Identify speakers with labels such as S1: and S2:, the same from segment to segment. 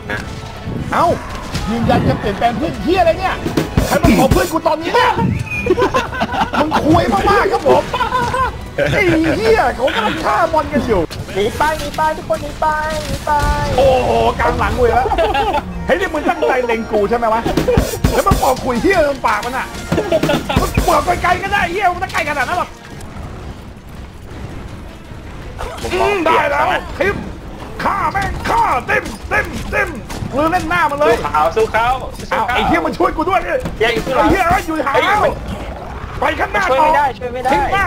S1: นะ
S2: เอ้ายืนยันจะเปลี่ยนแปลงเพื่อนเฮียอะไรเนี่ยใครมาขอเพื่อนกูตอนนี้เนี่ยมึงคุยมากๆครับผมไอ้เฮียเขากำลังฆ่าบอลกันอยู่
S3: หนีไปทุกคนหนีไป
S2: โอ้โหกลางหลังกูแล้วเฮ้ยนี่มึงตั้งใจเล็งกูใช่ไหมวะแล้วมันบอกคุยเฮียตรงปากมันอ่ะมันบอกไกลๆก็ได้เฮียมันต้องไกลขนาดนั้นหรอกได้แล้วคลิปฆ่าแม่งฆ่าเต็มมือเล่นหน้ามันเลย
S1: สู้เขา
S2: เอาไอ้เฮียมันช่วยกูด้วยเนี่ยไอ้เฮียอยู่หางแล้วไปข้างหน้าต่อ
S3: ช่วยไม่ได้
S2: ทิ้งหน้า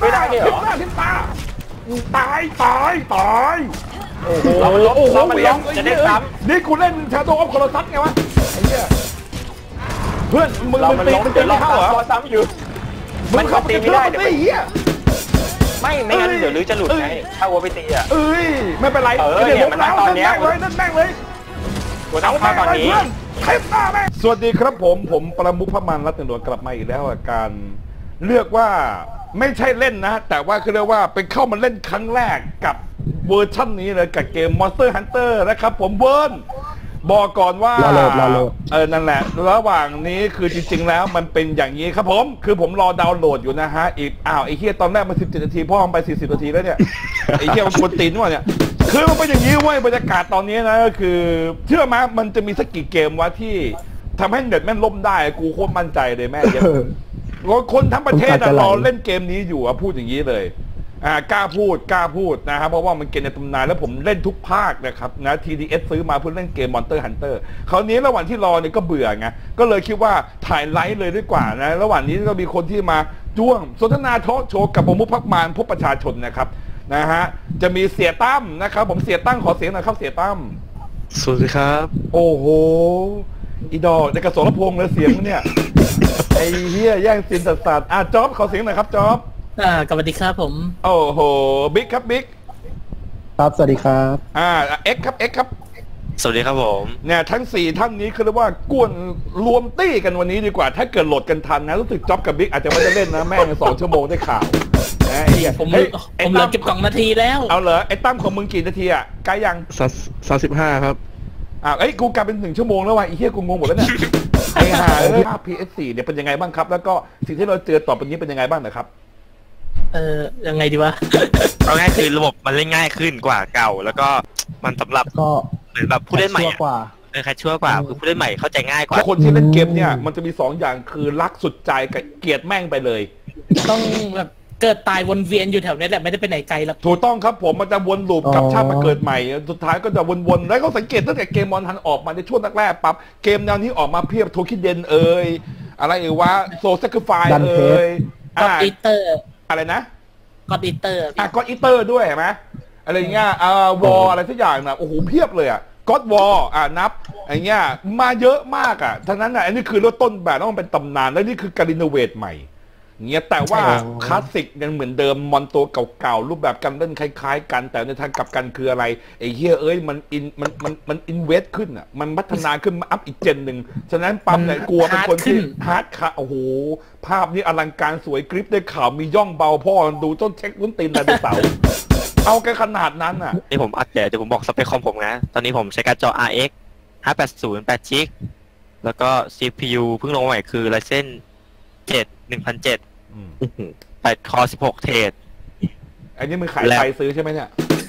S2: ตายโอ้โห
S1: เรามันล้มจะได้ซ้
S2: ำนี่กูเล่นชาโดว์ออฟคอร์ซัสไงวะไอ้เหี้ยเพื่อนมึงตีไม่เข้าเหรอ
S3: ซ้ำอยู่
S2: มันเข้าตีไม่ได้ไอ้เหี้ย
S1: ไม่งั้นเดี๋ยวลื้อจะหลุดไงถ้าวัวไปตีอ่ะ
S2: ไม่เป็นไร
S1: เนี่ยมันตอนนี้
S2: เลยนั่นแม่งเลย
S1: วัวต้องเข้าตอนนี้
S2: เทปหน้าแม่งสวัสดีครับผมประมุขพมันรัตนดลกลับมาอีกแล้วการเลือกว่าไม่ใช่เล่นนะแต่ว่าคือเรียกว่าเป็นเข้ามาเล่นครั้งแรกกับเวอร์ชั่นนี้เลยกับเกม Monster Hunter นะครับผมเวิร์นบอกก่อนว่านั่นแหละระหว่างนี้คือจริงๆแล้วมันเป็นอย่างนี้ครับผมคือผมรอดาวน์โหลดอยู่นะฮะอีกไอ้เหี้ยตอนแรกมัน17 นาทีพ่อมันไป40 นาทีแล้วเนี่ยไอ้เหี้ยมันควรตีนวะเนี่ยคือมันเป็นอย่างนี้เว้ยบรรยากาศตอนนี้นะก็คือเชื่อไหมมันจะมีสักกี่เกมวะที่ทำให้เน็ตแม่งล่มได้กูโคตรมั่นใจเลยแม่เยอะคนทั้งประเทศรอเล่นเกมนี้อยู่พูดอย่างนี้เลยกล้าพูดนะครับเพราะว่ามันเกมในตำนานแล้วผมเล่นทุกภาคนะครับนะ TDS ซื้อมาเพื่อเล่นเกม Monster Hunter คราวนี้ระหว่างที่รอเนี่ยก็เบื่อไงก็เลยคิดว่าถ่ายไลฟ์เลยดีกว่านะระหว่างนี้ก็มีคนที่มาจ้วงสนทนาทอล์กโชว์กับประมุขพรรคมารพบประชาชนนะครับนะฮะจะมีเสียตั้มนะครับผมเสียตั้งขอเสียงหน่อยครับเสียตั้ม
S4: สวัสดีครับ
S2: โอ้โหอีดอกในกระสรพงษ์เลยเสียงเนี่ยไอ้เหี้ยแย่งซีนสัตว์จ๊อบขอเสียงหน่อยครับจ๊อบ
S5: สวัสดีครับผม
S2: โอ้โหบิ๊กครับบิ๊ก
S6: ครับสวัสดีครับ
S2: เอ็กครับ
S4: สวัสดีครับผม
S2: เนี่ยทั้ง4ท่านนี้คือเรียกว่ากวนรวมตี้กันวันนี้ดีกว่าถ้าเกิดโหลดกันทันนะรู้สึกจ๊อบกับบิ๊กอาจจะไม่ได้เล่นนะแม่ง2 ชั่วโมงได้ข่าว
S5: ผมเหลือเก็บ2 นาทีแล้ว
S2: เอาเหรอไอ้ตั้มของมึงกี่นาทีใกล้ยัง
S4: 35ครับ
S2: กูกลายเป็น1 ชั่วโมงแล้วว่ะไอ้เหี้ยกูงงหมดแล้วเนี่ยไอ้ห่าภาพ PS4 เนี่ยเป็นยังไงบ้างครับแล้วก็สิ่งที่เราเจอต่อไปนี้เป็นยังไงบ้างนะครับ
S5: ยังไงดีวะ
S4: เอาง่ายคือระบบมันเล่นง่ายขึ้นกว่าเก่าแล้วก็มันสำหรับ
S6: ก็
S4: เหมือนแบบผู้เล่นใหม่ใครชั่วกว่าคือผู้เล่นใหม่เข้าใจง่ายกว่า
S2: คนที่เล่นเกมเนี่ยมันจะมี2 อย่างคือรักสุดใจกับเกลียดแม่งไปเลย
S5: ต้องแบบเกิดตายวนเวียนอยู่แถวนี้แหละไม่ได้ไปไหนไกลหรอก
S2: ถูกต้องครับผมมันจะวนลูปกับชาติมาเกิดใหม่สุดท้ายก็จะวนๆแล้วก็สังเกตตั้งแต่เกมมอนทันออกมาในช่วงแรกๆปั๊บเกมแนวนี้ออกมาเพียบโทคิเดนอะไรวะโซซัคเกอร์ไฟ
S5: ก็อีเตอร์
S2: อะไรนะ
S5: ก็อีเตอร์
S2: ก็อีเตอร์ด้วยเห็นไหมอะไรเงี้ยวอลอะไรทุกอย่างนะโอ้โหเพียบเลยก็อดวอลนับอย่างเงี้ยมาเยอะมากทั้งนั้นอันนี้คือเริ่มต้นแบบต้องเป็นตำนานแล้วนี่คือการรีโนเวทใหม่เงี้ยแต่ว่าคลาสสิกยังเหมือนเดิมมอนตัวเก่าๆรูปแบบการเล่นคล้ายๆกันแต่ในทางกลับกันคืออะไรไอ้เฮียมันอินเวสขึ้นมันพัฒนาขึ้นมาอัพอีกเจนหนึ่งฉะนั้นปั๊มเนี่ยกลัวเป็นคนที่ฮาร์ดค่ะโอ้โหภาพนี้อลังการสวยกริปได้ข่าวมีย่องเบาพ่อดูต้นเช็ควุ้นตีนไดโนเสาร์เอาแค่ขนาดนั้น
S4: นี่ผมอัปเดตเดี๋ยวผมบอกสเปคคอมผมนะตอนนี้ผมใช้การ์ดจอ RX 580 8 GB แล้วก็ CPU เพิ่งลงใหม่คือ Ryzen 7 10078 คอ16 เทรด
S2: อันนี้มึงขายไฟซื้อใช่ไหมเนี่ย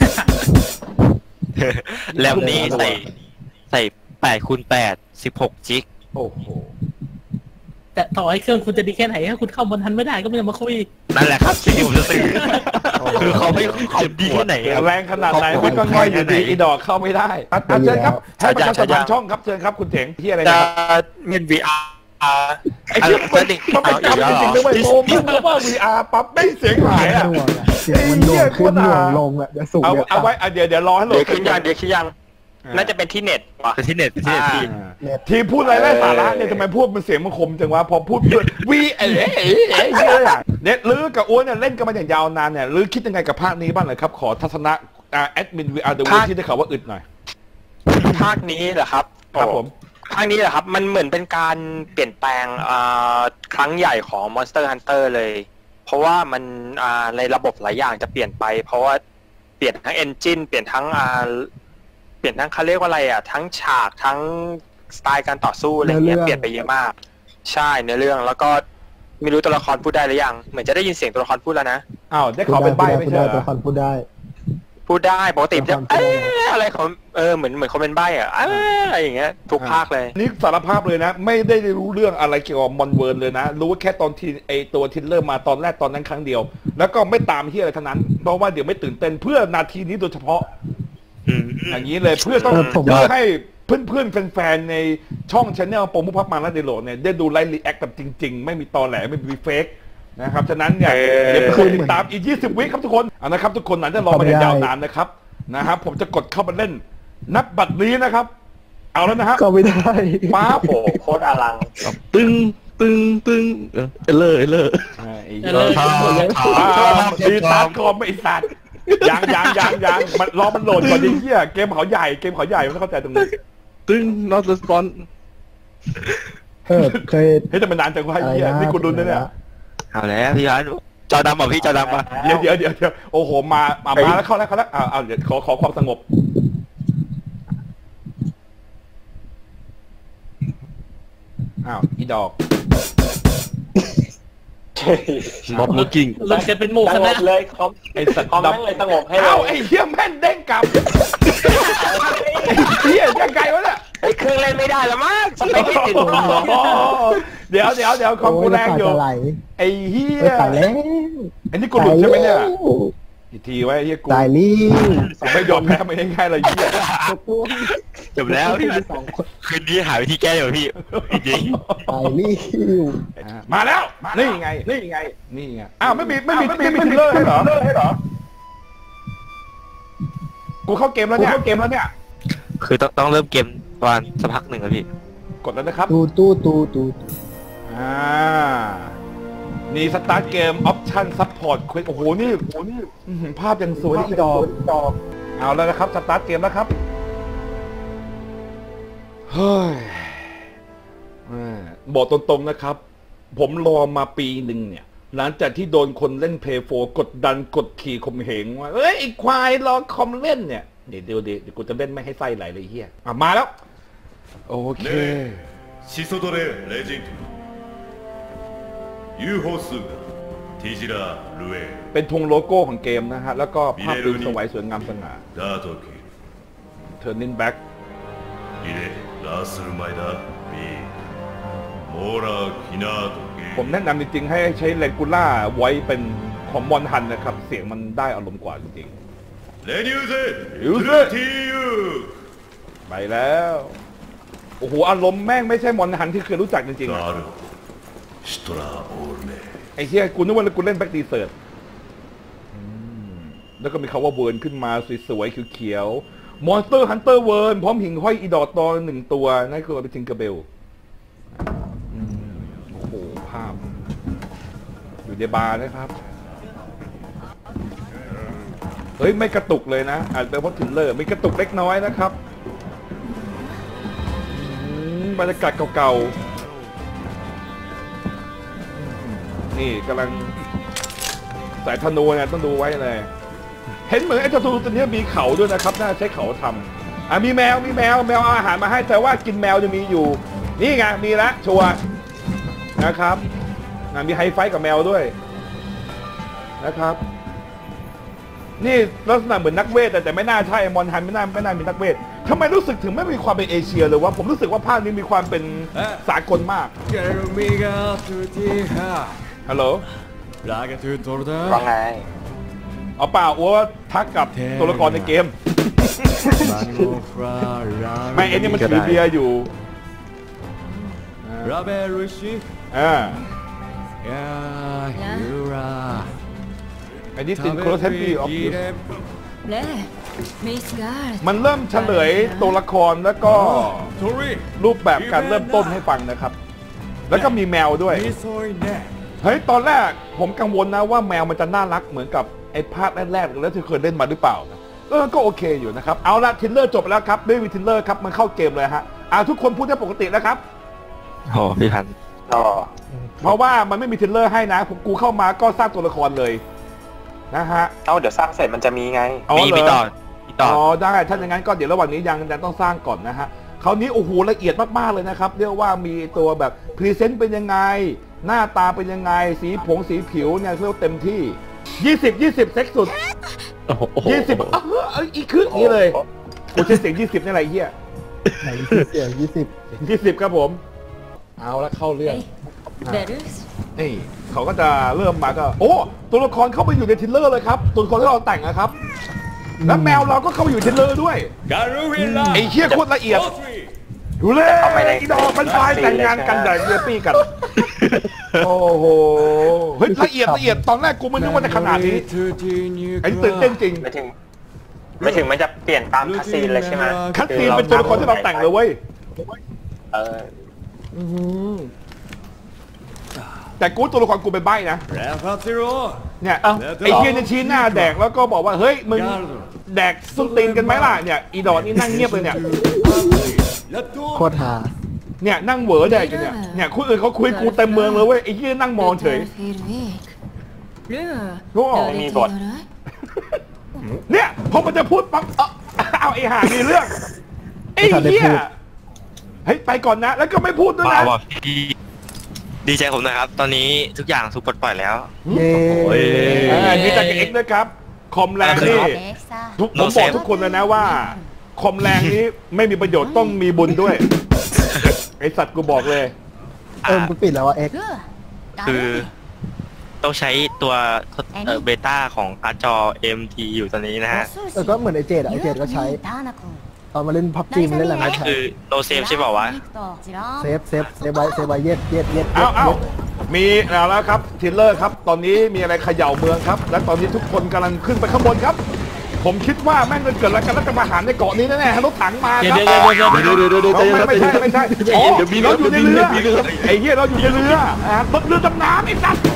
S4: แรมนี้ใส่8x8 16 จิก
S2: โอ้โห
S5: แต่ต่อให้เครื่องคุณจะดีแค่ไหนถ้าคุณเข้าบนทันไม่ได้ก็ไม่ต้องมาคุย
S4: นั่นแหละครับสิ่งที่ผมจะสื่อคือเขาไม่ดีแค่ไหน
S2: แรงขนาดไหนมันก็ง่อยอยู่ดีอีดอกเข้าไม่ได้เชิญครับให้ประชาสัมพันธ์ช่องครับเชิญครับคุณเจ๋งที่อะไรนะ
S4: เงิน VR
S2: ไอ้ที่มันเป็นคำจริงๆด้วยโอ้มึงรู้ว่า VR ปั๊บไม่เสียงหาย
S6: เสียงมันโดนขึ้นหน่วงลงเดี๋ยวสูง
S2: เอาไว้เดี๋ยวรอให้โหลด
S1: ขึ้นยังน่าจะเป็นที่เน็ตว่ะ
S4: เป็นที่เน็ต
S2: ทีพูดอะไรไร้สาระเนี่ยทำไมพูดมันเสียงมันคมจังวะพอพูดวีเนี่ยลือกับอ้วนเนี่ยเล่นกันมาอย่างยาวนานเนี่ยลือคิดยังไงกับภาคนี้บ้างเลยครับขอทัศนะแอดมิน VR ดูที่ได้ข่าวว่าอึดหน่อย
S1: ภาคนี้เหรอครับ
S2: ครับผม
S1: ภาคนี้เหรอครับมันเหมือนเป็นการเปลี่ยนแปลงครั้งใหญ่ของ Monster Hunter เลยเพราะว่ามันในระบบหลายอย่างจะเปลี่ยนไปเพราะว่าเปลี่ยนทั้ง Engine เปลี่ยนทั้งปลี่ยนทั้งเขาเรียกว่าอะไรอ่ะทั้งฉากทั้งสไตล์การต่อสู้อะไรเงี้ยเปลี่ยนไปเยอะมากใช่เนื้อเรื่องแล้วก็ไม่รู้ตัวละครพูดได้หรือยังเหมือนจะได้ยินเสียงตัวละครพูดแล้วนะ
S2: อ้าวได้ขอเป็นใบ้ไม่ใช่เหรอ
S6: ตัวละครพูดได้
S1: พูดได้ปกติจะอะไรของเหมือนเขาเป็นใบ้อะอะไรอย่างเงี้ยทุกภาคเลย
S2: นี่สารภาพเลยนะไม่ได้รู้เรื่องอะไรเกี่ยวกับมอนเวิร์นเลยนะรู้ว่าแค่ตอนที่ไอตัวทินเลอร์มาตอนแรกตอนนั้นครั้งเดียวแล้วก็ไม่ตามที่อะไรทั้งนั้นเพราะว่าเดี๋ยวไม่ตื่นเต้นเพื่อนาทีนี้โดยเฉพาะอย่างนี้เลยเพื่อให้เพื่อนๆแฟนๆในช่องชาแนลโปรมุพับมาและเดโลเนี่ยได้ดูไลฟ์รีแอคแบบจริงๆไม่มีตอแหลไม่มีเฟกนะครับฉะนั้นเนี่ยเดี๋ยวติดตามอีก20 วิครับทุกคนนะครับทุกคนหลังจะรอมาอย่างยาวนานนะครับผมจะกดเข้ามาเล่นนับบัตรนี้นะครับเอาแล้วนะฮะ
S6: ก็ไม่ได้
S2: ป้าโผ
S1: โคตรอลัง
S4: ตึงเอเลอร์
S2: ดีตาคอมไม่สัตว์ยังมันรอมันโหลดก่อนดิเหี้ยเกมเขาใหญ่ไม่เข้าใจตรงนี้
S4: ตึง not respond
S6: เคย
S2: เฮ้ยแต่มันนานจังวะเหี้ยนี่กูดุนนะเนี่ย
S4: เอาแล้วพี่ฮันจอดำป่ะพี่จอดำป่ะ
S2: เดี๋ยวโอ้โหมาแล้วเข้าแล้วเดี๋ยวขอความสงบอีดอก
S4: ม็อบลูกกิ้ง
S5: เราจะเป็นหมู่คณะ
S1: เลยไอ้สัตว์ดำเลยสงบให้เลย
S2: ไอ้เหี้ยแม่นเด้งกลับเหี้ยยังไงวะเนี่ย
S1: ไอ้เครื่องเล่นไม่ได้แล้วมั้งไม่ติด
S2: เดี๋ยวคอมกูแรงอยู่ไอ้เหี้ย
S6: ตายแล้ว
S2: อันนี้กูหลุดใช่ไหมเนี่ยอีกทีไว้เหี้ยกู
S6: ตายลี่
S2: ไม่ยอมแพ้ไม่ง่ายๆเลยเหี้ย
S4: จบแล้วพี่คืนนี้หาวิธีแก้อยู่พี่จริง
S6: ตายลี่
S2: มาแล้วนี่ไงอ้าวไม่มีทิลเลอร์ให้เหรอกูเข้าเกมแล้วเนี่ย
S4: คือต้องเริ่มเกมประมาณสักพักหนึ่งแล้วพี่
S2: กดแล้วนะครับ
S6: ตู้
S2: นี่สตาร์ทเกมออปชั่นซัพพอร์ตเควสโอ้โหนี่ภาพยังสวยอีดอกเอาแล้วนะครับสตาร์ทเกมแล้วครับเฮ้ยบอกตรงๆนะครับผมรอมาปีหนึ่งเนี่ยหลังจากที่โดนคนเล่นเพย์โฟกดดันกดขี่ข่มเหงว่าไอ้ควายรอคอมเล่นเนี่ยเดี๋ยวกูจะเล่นไม่ให้ไส้ไหลเลยเฮียมาแล้วโอเค
S7: シソドレレジェンド UFO 数ティジラルエ
S2: เป็นธงโลโก้ของเกมนะฮะแล้วก็ภาพดูสวยสวยงามสง่าเทอร์นินแบ็ก
S7: リレラースルマイダービーモーラーキナート
S2: ผมแนะนำจริงๆให้ใช้เลกูล่าไว้เป็นของมอนฮันนะครับเสียงมันได้อารมณ์กว่าจริง
S7: ๆเลนิวเซทียู
S2: ไปแล้วโอ้โหอารมณ์แม่งไม่ใช่มอนฮันที่เคยรู้จักจริงๆไอ้เหี้ยกูนึกว่ากูเล่นแบ็คดีเซิร์ตแล้วก็มีคำว่าเวิร์นขึ้นมาสวยๆเขียวๆมอนสเตอร์ฮันเตอร์เวิร์นพร้อมหิ่งห้อยอีดอตตอน1 ตัวนั่นคือเป็นทิงเกอร์เบลโอ้โหภาพอยู่ในบาร์นะครับเฮ้ยไม่กระตุกเลยนะอาจจะเพราะทิลเลอร์ไม่กระตุกเล็กน้อยนะครับบรรยากาศเก่าๆนี่กำลังสายธนูเนี่ยต้องดูไว้เลยเห็นเหมือนไอ้ธนูตัวนี้มีเขาด้วยนะครับน่าใช้เขาทำมีแมวเอาอาหารมาให้แต่ว่ากินแมวจะมีอยู่นี่ไงมีละชัวร์นะครับมีไฮไฟกับแมวด้วยนะครับนี่ลักษณะเหมือนนักเวทแต่ไม่น่าใช่มอนฮันไม่น่ามีนักเวททำไมรู้สึกถึงไม่มีความเป็นเอเชียเลยว่าผมรู้สึกว่าภาคนี้มีความเป็นสากลมากฮัลโหล
S1: ว่าไง
S2: เอาเปล่าอ้วทักกับตัวละครในเกมไม่เอ็นนี่มันถือเบียร์อยู่อันนี้ติดโคลเทปปี้ออฟยูมันเริ่มเฉลยตัวละครแล้วก็รูปแบบการเริ่มต้นให้ฟังนะครับแล้วก็มีแมวด้วยเฮ้ยตอนแรกผมกังวลนะว่าแมวมันจะน่ารักเหมือนกับไอ้ภาคแรกๆแล้วที่เคยเล่นมาหรือเปล่าก็โอเคอยู่นะครับเอาละทิลเลอร์จบแล้วครับไม่มีทิลเลอร์ครับมันเข้าเกมเลยฮะทุกคนพูดได้ปกติแล้วครับ
S4: โอ้พี่พัน
S2: เพราะว่ามันไม่มีทิลเลอร์ให้นะผมกูเข้ามาก็สร้างตัวละครเลยนะฮะ
S1: เดี๋ยวสร้างเสร็จมันจะมีไง
S4: มีต่อต่อ
S2: อ๋อได้ถ้าอย่างนั้นก็เดี๋ยวระหว่างนี้ยังต้องสร้างก่อนนะฮะคราวนี้โอ้โหละเอียดมากๆเลยนะครับเรียกว่ามีตัวแบบพรีเซนต์เป็นยังไงหน้าตาเป็นยังไงสีผิวเนี่ยเรียกว่าเต็มที่20เซ็กสุด
S4: โอ้โห
S2: 20อีกคืออย่างนี้เลยกูใช้เสียง20นี่อะไรเฮีย
S6: ไหนเสียง20
S2: 20ครับผมเอาละเข้าเรื่อง
S8: ベルス
S2: นี่เขาก็จะเริ่มมาก็โอ้ตัวละครเข้าไปอยู่ในทิลเลอร์เลยครับตัวละครที่เราแต่งนะครับแล้วแมวเราก็เข้าไปอยู่ทิลเลอร์ด้วยไอ้เฮียโคตรละเอียดดูเลยอีดอกมันพายแต่งงานกันแต่เยปี้กันโอ้โหเฮ้ยละเอียดตอนแรกกูไม่นึกว่าจะขนาดนี้ไอ้ตื่นเต้นจริง
S1: ไม่ถึงมันจะเปลี่ยนตามคัสซีนเลยใช่ไหม
S2: คัดซีนเป็นตัวละครที่เราแต่งเลยเว้ย แต่กูตัวละครกูเป็นใบ้นะเนี่ยไอ้เฮียเนี่ยชี้หน้าแดกแล้วก็บอกว่าเฮ้ยมึงแดกส้นตีนกันไหมล่ะเนี่ยอีดอกนี่นั่งเงียบเลยเนี่ย
S6: โคตรหา
S2: เนี่ยนั่งเหวอแดกกันเนี่ยคนอื่นเขาคุยกูเต็มเมืองเลยเว้ยไอ้เฮียนั่งมองเฉย
S8: ルー
S2: โอ้
S1: มีบท
S2: เนี่ยพอมันจะพูดปั๊บเอาไอ้ห่ามีเรื่องไอ้เฮียเฮ้ยไปก่อนนะแล้วก็ไม่พูดด้วย
S4: มา
S2: นะ
S4: บอกพี่ดีใจผมนะครับ ตอนนี้ทุกอย่างถูกปลดปล่อยแล้ว
S6: เย้
S2: ดีใจกับเอ็กซ์ด้วยครับคอมแรงนี่
S8: レクサ
S2: ผมบอกทุกคนเลยนะว่า คอมแรงนี้ไม่มีประโยชน์ต้องมีบุญด้วย ไอสัตว์กูบอกเลย
S6: กูปิดแล้วว่าเอ็ก
S8: グー
S4: คือต้องใช้ตัวเบต้าของการ์ดจอ MT อยู่ตอนนี้นะฮะ
S6: ก็เหมือนไอเจดอะไอเจดก็ใช้
S8: ターナ君
S6: ตอนมาเล่นพับจีมันเล่นอะไร
S4: นั่น
S6: ไม่ใช้
S4: คือโนเซฟใช่เปล่าวะ
S6: เซฟไว้เย็ด
S2: เอามีแล้วครับทิลเลอร์ครับ ตอนนี้มีอะไรเขย่าเมืองครับ และตอนนี้ทุกคนกำลังขึ้นไปข้างบนครับ ผมคิดว่าแม่งจะเกิดอะไรกันแล้วจะมาหารในเกาะนี้แน่ๆรถถังมาครับไม่ใช่อ๋อเราอยู่ในเรือไอ้เหี้ยเราอยู่ในเรือเรือดำน้ำไอ้สัตว์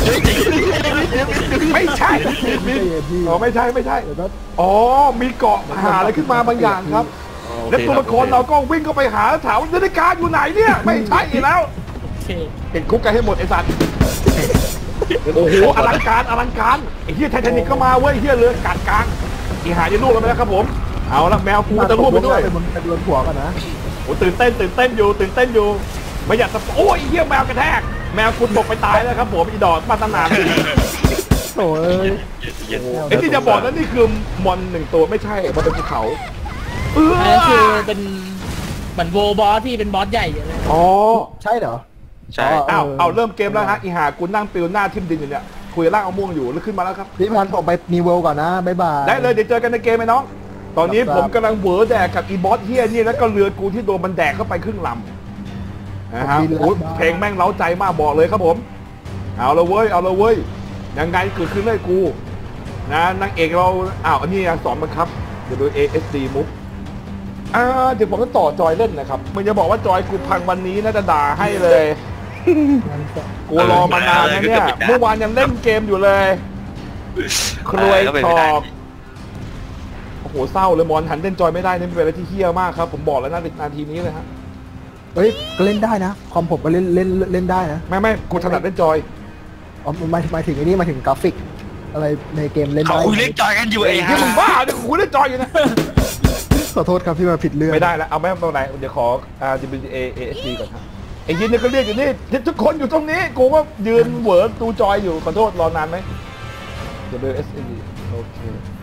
S2: ไม่ใช่อ๋อไม่ใช่อ๋อมีเกาะหาอะไรขึ้นมาบางอย่างครับแล้วตัวละครเราก็วิ่งเข้าไปหาแล้วถามว่านาฬิกาอยู่ไหนเนี่ยไม่ใช่อีกแล้วติดคุกกันให้หมดไอ้สัตว์โอ้โหอลังการไอ้เหี้ยไททานิกก็มาเว้ยเหี้ยเรือกัดกลางอีหาจะลูกแล้วไหมครับผมเอาละแมวกูจะลูกไปด้วย
S6: มึงจะโดนผัวกันนะ
S2: โอ้ตื่นเต้นอยู่ไม่อยากจะโอ้ยเหี้ยแมวกระแทกแมวคุณตกไปตายแล้วครับผมอีดอกมาตั้งนาน
S6: โถ่เอ้ย
S2: ไอ้ที่จะบอกนั้นนี่คือมอนหนึ่งตัวไม่ใช่มันเป็นภูเขา
S5: อันนั้นคือเป็นเหมือนโวบอสที่เป็นบอสใหญ่อย่างเลย
S2: อ๋อ
S6: ใช่เหรอ
S4: ใช่
S2: เอาเริ่มเกมแล้วฮะอีหากูนั่งปิวหน้าทิ่มดินอยู่เนี่ยคุยร่างเอาม่วงอยู่แล้วขึ้นมาแล้วครับ
S6: พี่พันธุ์ผมไปมีเวลก่อนนะบ๊ายบาย
S2: ได้เลยเดี๋ยวเจอกันในเกมไหมน้องตอนนี้ผมกำลังเวอร์แดกกับอีบอสเฮียนี่แล้วก็เรือกูที่โดนมันแดกเข้าไปครึ่งลำนะฮะเพลงแม่งเล้าใจมากบอกเลยครับผมเอาละเว้ยยังไงเกิดขึ้นเลยกูนะนางเอกเราอันนี้สอนมันครับเดี๋ยวดู ASD มุกเดี๋ยวผมจะต่อจอยเล่นนะครับมันจะบอกว่าจอยกูพังวันนี้น่าจะด่าให้เลยกูรอมานานนะเนี่ยเมื่อวานยังเล่นเกมอยู่เลยครวยทอกโอ้โหเศร้าเลยมอนหันเล่นจอยไม่ได้นี่เป็นอะไรที่เฮี้ยมากครับผมบอกแล้วนาทีนี้เลยฮะ
S6: เฮ้ยก็เล่นได้นะคอมผมก็เล่นได้นะ
S2: ไม่กูถนัดเล่นจอย
S6: อ๋อมาถึงไอ้นี่มาถึงกราฟิกอะไรในเกมเล่น
S4: เขา
S6: ได้
S4: คุยเล่นจอยกันอยู่
S2: ไอ้ที่มึงบ้าเนี่ยกูเล่นจอยอยู่นะ
S6: ขอโทษครับที่มาผิดเรื่อง
S2: ไม่ได้แล้วเอาไม่เป็นไรเดี๋ยวขอWASD ก่อนครับไอ้ยินเนี่ยก็เรียกอยู่นี่ทุกคนอยู่ตรงนี้กูก็ยืนเหวอดูจอยอยู่ขอโทษรอนานไหม WASD โอเค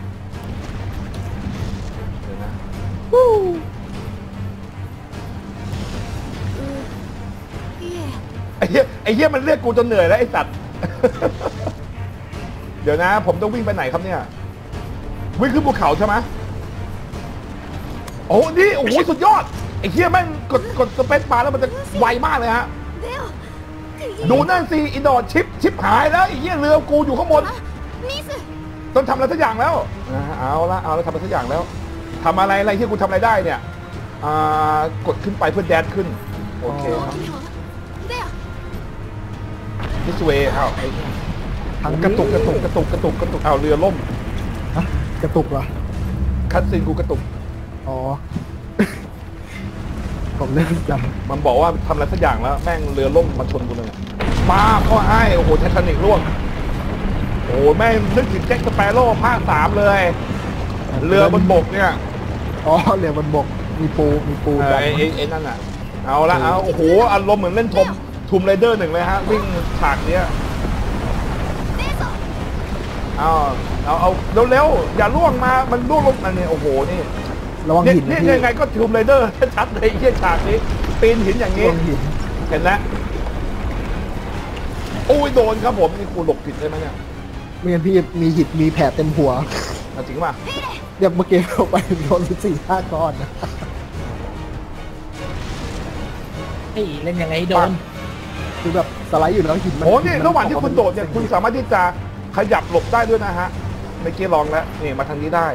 S2: เดี๋ยวนะไอ้เหี้ยมันเรียกกูจนเหนื่อยแล้วไอ้สัตว์ เดี๋ยวนะผมต้องวิ่งไปไหนครับเนี่ยวิ่งขึ้นภูเขาใช่ไหมโอ้นี่โอ้โหสุดยอดไอ้เหี้ยแม่งกดสเปซบาร์แล้วมันจะไวมากเลยฮะดูนั่นสิอินดอร์ชิปหายแล้วไอ้เหี้ยเรือกูอยู่ข้างบนต้องทำอะไรสักอย่างแล้วเอาละทำอะไรสักอย่างแล้วทำอะไรที่กูทำอะไรได้เนี่ยกดขึ้นไปเพื่อแดดขึ้นโอเคครับนี่สวยกระตุกเอาเรือล่ม
S6: กระตุกเหรอ
S2: คัดซีนกูกระตุก
S6: อ๋อ ผมเล่นจ
S2: มันบอกว่าทำอะไรสักอย่างแล้วแม่งเรือล่มมาชนกูเลยป้าเขาให้โอ้โหไททานิกร่วงโอ้แม่งนึกถึงแจ็คสเปโร่ภาค 3เลยเรือบนบกเนี่ย
S6: อ๋อเรือบนบกมีปูกัน
S2: ไอ้นั่นอ่ะเอาละเอาโอ้โหอารมณ์เหมือนเล่นทูมไรเดอร์ 1เลยฮะวิ่งฉากเนี้ยเอาเร็วๆอย่าล่วงมามันล่วงลงอันนี้โอ้โหนี่
S6: ระวังหิน
S2: นี่ยังไงก็ทูมไรเดอร์ชัดเลยไอ้ฉากนี้ปีนหินอย่างนี้
S6: ระวังหิน
S2: เห็นแล้วโอ้ยโดนครับผมนี่กูหลบผิดได้ไหมเนี่ย
S6: ไม่งั้นพี่มีหินมีแผลเต็มหัว
S2: จริงป่ะ
S6: เดี๋ยวเมื่อกี้เราไปโดน4-5 ก้อนนะ
S5: เฮ้ยเล่นยังไงให้โดน
S6: คือแบบสไลด์อยู่แล้วหินมัน
S2: โอ้นี่ระหว่างที่คุณโดดเนี่ยคุณสามารถที่จะขยับหลบได้ด้วยนะฮะเมื่อกี้ลองแล้วนี่มาทางนี้ได้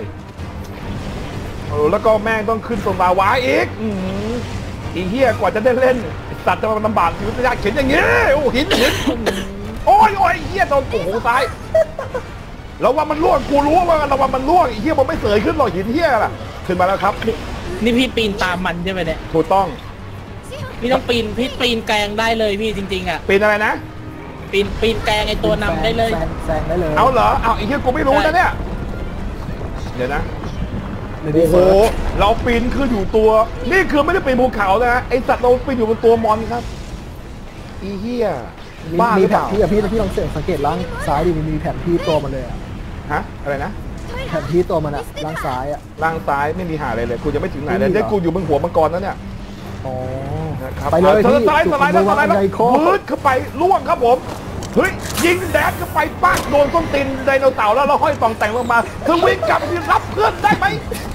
S2: แล้วก็แม่งต้องขึ้นตรงลาวาอีกอีเหี้ยกว่าจะได้เล่นสัตว์จะมาลำบากชีวิตยากเข็นอย่างงี้โอ้หินโอ้ยเหี้ยโดนโอ้โหซ้ายแล้วว่ามันล่วงกูรู้ว่าระวังมันล่วงอีเหี้ยมันไม่เสยขึ้นหรอกหินเหี้ยล่ะขึ้นมาแล้วครับ
S5: นี่พี่ปีนตามมันใช่ไหมเนี่ย
S2: ถูกต้อง
S5: พี่ต้องพี่ปีนแกงได้เลยพี่จริงๆอ่ะ
S2: ปีนอะไรนะ
S5: ปีนแกงไอตัวนำได้เลย
S6: แซงได้เลย
S2: เอาเหรอเอาอีเหี้ยกูไม่รู้นะเนี่ยเดี๋ยวนะโอ้โหเราปีนขึ้นอยู่ตัวนี่คือไม่ได้ปีนภูเขานะไอสัตว์เราปีนอยู่บนตัวมอนครับอีเหี้ยบ้าห
S6: มี
S2: รือ
S6: แผ
S2: เป
S6: น
S2: ล่า
S6: ที่พี่ลองสังเกตล่างซ้ายดิมีแผนที่ตัวมันเลยอะ
S2: ฮะอะไรนะ
S6: แผนที่ตัวมันอะล่างซ้ายอะ
S2: ล่างซ้ายไม่มีหาอะไรเลยกูจะไม่ถึงไหนเลยได้กูอยู่บนหัวมังกรแล้วเนี่ย
S6: อ๋อ
S2: นะครับ
S6: ไปเลย
S2: สไลด์แล้ว
S6: ไอโค
S2: พื้นเข้าไปล่วงครับผมเฮ้ยยิงแดดเข้าไปปักโดนส้นตีนไดโนเสาร์แล้วเราห้อยต่องแต่งลงมาคือวิ่งกลับไปรับเพื่อนได้ไหม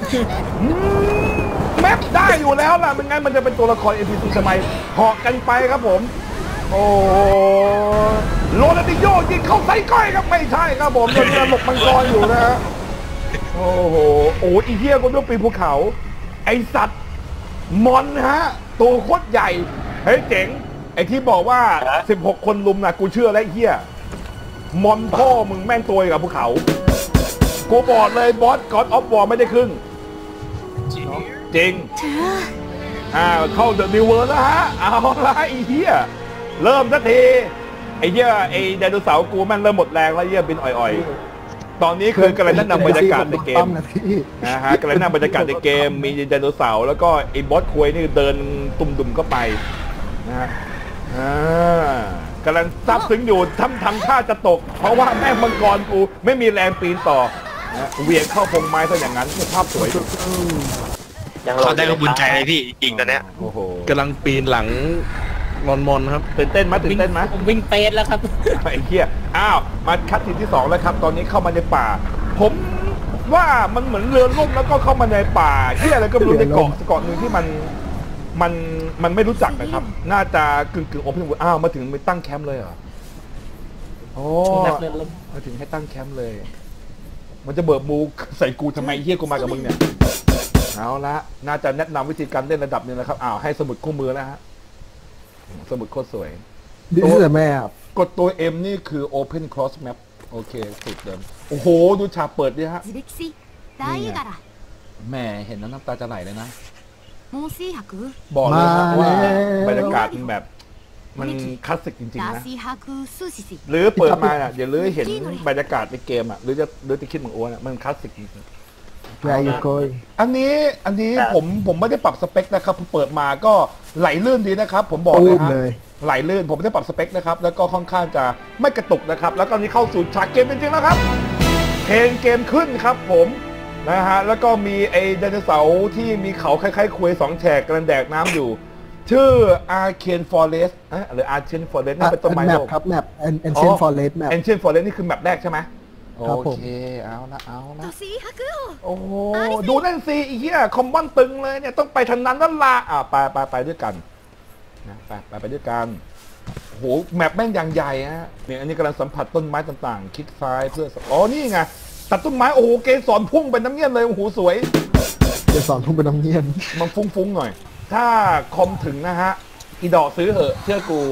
S2: แมปได้อยู่แล้วล่ะไม่งั้นมันจะเป็นตัวละคร NPC ทำไมเหาะกันไปครับผมโอ้โรนัลดิโญ่ยิงเข้าไส้ก้อยครับไม่ใช่ครับผมโดนหลบมังกรอยู่นะฮะโอ้โหอีเหี้ยก็ต้องปีนภูเขาไอสัตว์มอนฮะตัวโคตรใหญ่เฮ้ยเจ๋งไอที่บอกว่า16 คนลุมนะกูเชื่อแล้วไอ้เหี้ยมอนพ่อมึงแม่งตัวกับภูเขากูบอกเลยบอสก็อดออฟวอร์ไม่ได้ครึ่งจริงเข้าเดอะนิวเวิร์แล้วฮะเอาละไอ้เหี้ยเริ่มสักทีไอ้เหี้ยไอ้ไดโนเสาร์กูแม่งเริ่มหมดแรงแล้วเหี้ยบินอ่อยๆตอนนี้คือกำลังแนะนำบรรยากาศในเกมนะฮะกำลังแนะนำบรรยากาศในเกมมีไดโนเสาร์แล้วก็ไอ้บอสคุยนี่เดินตุ่มๆเข้าไปนะฮะกำลังซับซึ้งอยู่ทำท่าจะตกเพราะว่าแม่มังกรกูไม่มีแรงปีนต่อเวียงเข้าพงไม้ซะอย่างนั้นภาพสวยสุด
S4: เขาได้ก็บุญใจเลยพี่จริงตอนเนี้ย
S2: โอ้โห
S9: กำลังปีนหลังมอนครับ
S2: ตื่นเต้นไหมตื่นเต้นไหม
S5: ผมวิ่งเปสแล้วครับ
S2: ไอ้เหี้ยมาคัดทีที่2แล้วครับตอนนี้เข้ามาในป่าผมว่ามันเหมือนเรือล่มแล้วก็เข้ามาในป่าเหี้ยอะไรก็ไม่รู้ในเกาะหนึ่งที่มันไม่รู้จักนะครับน่าจะกึ่งโอเพนเวิลด์มาถึงไปตั้งแคมป์เลยเหรอโอ้มาถึงให้ตั้งแคมป์เลย มันจะเบิกมูใส่กูทำไมเฮี้ยกูมากับมึงเนี่ยเอาละน่าจะแนะนำวิธีการเล่นระดับนึงนะครับให้สมุดคู่มือแล้วฮะสมุดโคตรสวย
S6: ดิสแม่ครับ
S2: กดตัว M นี่คือ Open Cross Map โอเคสุดเดิมโอ้โหดูฉากเปิดดิฮะ
S8: ズレキシ大絵柄
S2: แม่เห็นแล้วน้ำตาจะไหลเลยนะ
S8: モンシー博
S2: บอกเลยครับว่าบรรยากาศมันแบบมันคลาสสิกจริงๆ
S8: ダー
S2: นะ
S8: シー博スシシ
S2: หรือเปิดมาเดี๋ยวเลยเห็นบรรยากาศในเกมหรือจะคิดเหมือนโอ้มันคลาสสิกจริงๆ
S6: แวร์ยูโกย
S2: อันนี้ผมไม่ได้ปรับสเปคนะครับผมเปิดมาก็ไหลลื่นดีนะครับผมบอกเลยฮะไหลลื่นผมไม่ได้ปรับสเปคนะครับแล้วก็ค่อนข้างจะไม่กระตุกนะครับแล้วตอนนี้เข้าสู่ฉากเกมจริงๆแล้วครับเพลงเกมขึ้นครับผมนะฮะแล้วก็มีไอ้ไดโนเสาร์ที่มีเขาคล้ายๆคุย2แฉกกำลังแดกน้ำอยู่ชื่อ Arcane Forest หรือ Arcane Forest นี่เป็นต้นไม้โลก
S6: ครับแมป Ancient Forest แมป
S2: Ancient Forest นี่คือแมปแรกใช่ไหม
S6: ครับผม
S2: โอเคเอาละ
S8: ダーシー博
S2: โอ้โหดูนั่นสิไอ้เหี้ยคอมบอนตึงเลยเนี่ยต้องไปทางนั้นนั่นละไปด้วยกันนะไปด้วยกันโอ้โหแมปแม่งอย่างใหญ่ฮะเนี่ยอันนี้กำลังสัมผัสต้นไม้ต่างๆคลิกซ้ายเพื่อนี่ไงตัดต้นไม้โอ้โหเกสรพุ่งเป็นน้ำเงี้ยเลยโอ้โหสวย
S6: เดี๋ยวสอนทุ่งเป็นน้ำเงี้ยน
S2: มันฟุ้งๆหน่อยถ้าคอมถึงนะฮะอีดอกซื้อเหอะเชื่อกู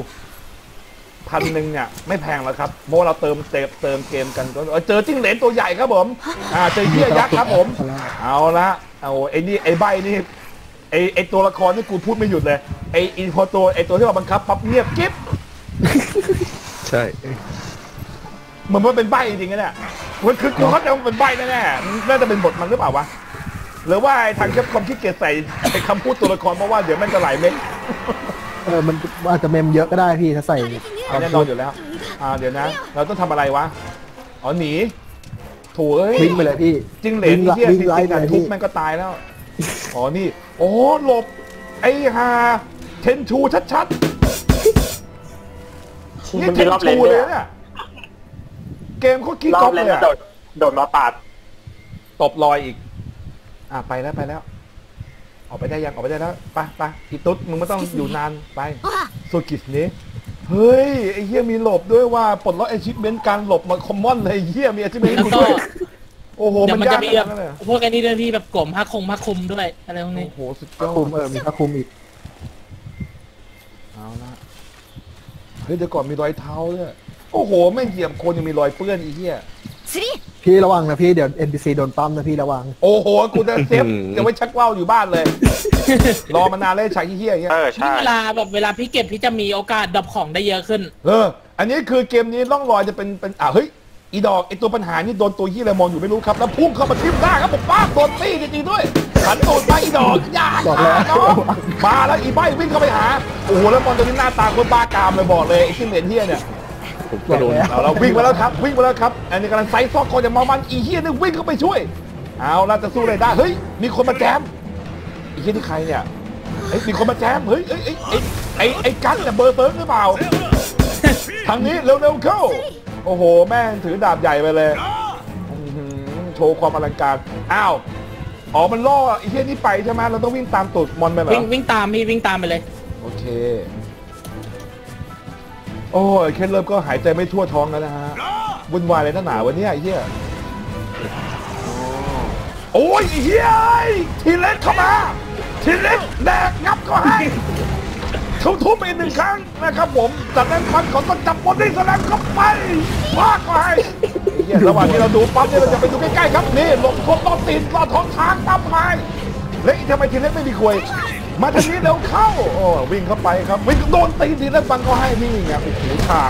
S2: 1,000เนี่ยไม่แพงแล้วครับเพราะเราเติมเกมกันก็เจอจิ้งเหลนตัวใหญ่ครับผมเจอเหี้ยยักษ์ครับผมเอาละไอ้นี่ไอ้ใบนี่ไอ้ตัวละครนี่กูพูดไม่หยุดเลยไอ้พอตัวไอ้ตัวที่เราบังคับปั๊บเงียบกิ๊บ
S9: ใช่
S2: เหมือนมันเป็นใบจริงๆนะเนี่ยมันคือกูเข้าใจมันเป็นใบแน่ๆน่าจะเป็นบทมันหรือเปล่าวะหรือว่าทางแคปคอมขี้เกียจใส่ไอ้คำพูดตัวละครเพราะว่าเดี๋ยวมันจะไหลเม็ด
S6: มันอาจจะเมมเยอะก็ได้พี่ถ้าใส่
S2: แน่นอนอยู่แล้วเดี๋ยวนะเราต้องทำอะไรวะอ๋อหนีถูเอ้ย
S6: วิ่งไปเลยพี่
S2: จริงเหลนที่จริงกันทุบแม่งก็ตายแล้วอ๋อนี่โอ้หลบไอ้ฮาเทนชูชัดๆนี่เทนชูเลยเนี่ยเกมเขาขี้ก๊อปเลยอะ
S1: โดดมาปาด
S2: ตบลอยอีกไปแล้วออกไปได้ยังออกไปได้แล้วไปอีตุ๊ดมึงไม่ต้องอยู่นานไปโซกิสนี้เฮ้ยไอ้เหี้ยมีหลบด้วยว่าปลดล็อก achievement การหลบมาคอมมอนเลยเหี้ยมี achievement ให้กูด้วยโอ้โหมันยากขนาดนั้นเลย
S5: พวกไอ้นี่ด้วยพี่แบบกล่มผ้าคลุมด้วยอะไรพวกนี้
S2: โอ้โหสุดย
S6: ผ้า
S2: อ
S6: คลุม
S2: ด
S6: มีผ้าคลุมอีก
S2: เอาละเฮ้ยเดี๋ยวก่อนมีรอยเท้าด้วยโอ้โหแม่งเหยียบคนยังมีรอยเปื้อนไอ้เหี้ย
S6: พี่ระวังนะพี่เดี๋ยว NPC โดนปั๊มนะพี่ระวัง
S2: โอ้โหกูจะเซฟจะไว้ชักว่าวอยู่บ้านเลย รอมานานเลยฉากเหี้ยอย่างเงี้ย
S1: ใช่
S5: เวลาพี่เก็บพี่จะมีโอกาสดรอปของได้เยอะขึ้น
S2: อันนี้คือเกมนี้ร่องรอยจะเป็นเฮ้ยอีดอกไอตัวปัญหานี่โดนตัวเหี้ยอะไรมองอยู่ไม่รู้ครับแล้วพุ่งเข้ามาทิ่มหน้าครับผมป้าโดนตีจริงๆด้วยหันตูดมาอีดอกยากมาแล้วอีใบวิ่งเข้าไปหาโอ้โหแล้วมอนตัวนี้หน้าตาคนบ้ากามเลยบอกเลยไอ้ที่เหม็นเหี้ยเนี่ยเราวิ่งมาแล้วครับอันนี้กำลังไซส์ซอกคอจะมามันอีเฮียนึงวิ่งเข้าไปช่วยเอาเราจะสู้อะไรได้เฮ้ยมีคนมาแจมอีเฮียนี่ใครเนี่ยมีคนมาแจมเฮ้ยไอ้กันเนี่ยเบอร์เติร์กหรือเปล่าทางนี้เร็วเข้าโอ้โหแม่งถือดาบใหญ่ไปเลยโชว์ความอลังการมันล่อไอ้เฮียนี่ไปใช่ไหมเราต้องวิ่งตามตูดมอนไปเหรอ
S5: วิ่งตามพี่วิ่งตามไปเลย
S2: โอเคโอ้ยแค่เริ่มก็หายใจไม่ทั่วท้องแล้วนะฮะวุ่นวายเลยหนาวันนี้ไอ้เหี้ยโอ้ยไอ้เหี้ยทีเล็กเข้ามาทีเล็กแดกงับก็ให้ทุบไปหนึ่งครั้งนะครับผมจากนั้นมันก็ต้องจับบอลได้สแลมเข้าไปพาก็ให้เหี้ยระหว่างที่เราดูปั๊บเนี่ยเราจะไปดูใกล้ๆครับนี่หลบคนต้นตีนลอดท้องช้างปั๊บไปแล้วทำไมทีเล็กไม่มีคุยมาทางนี้เร็วเข้าวิ่งเข้าไปครับวิ่งโดนตีทีแล้วฟังก็ให้นี่ไงโอ้โหฉาก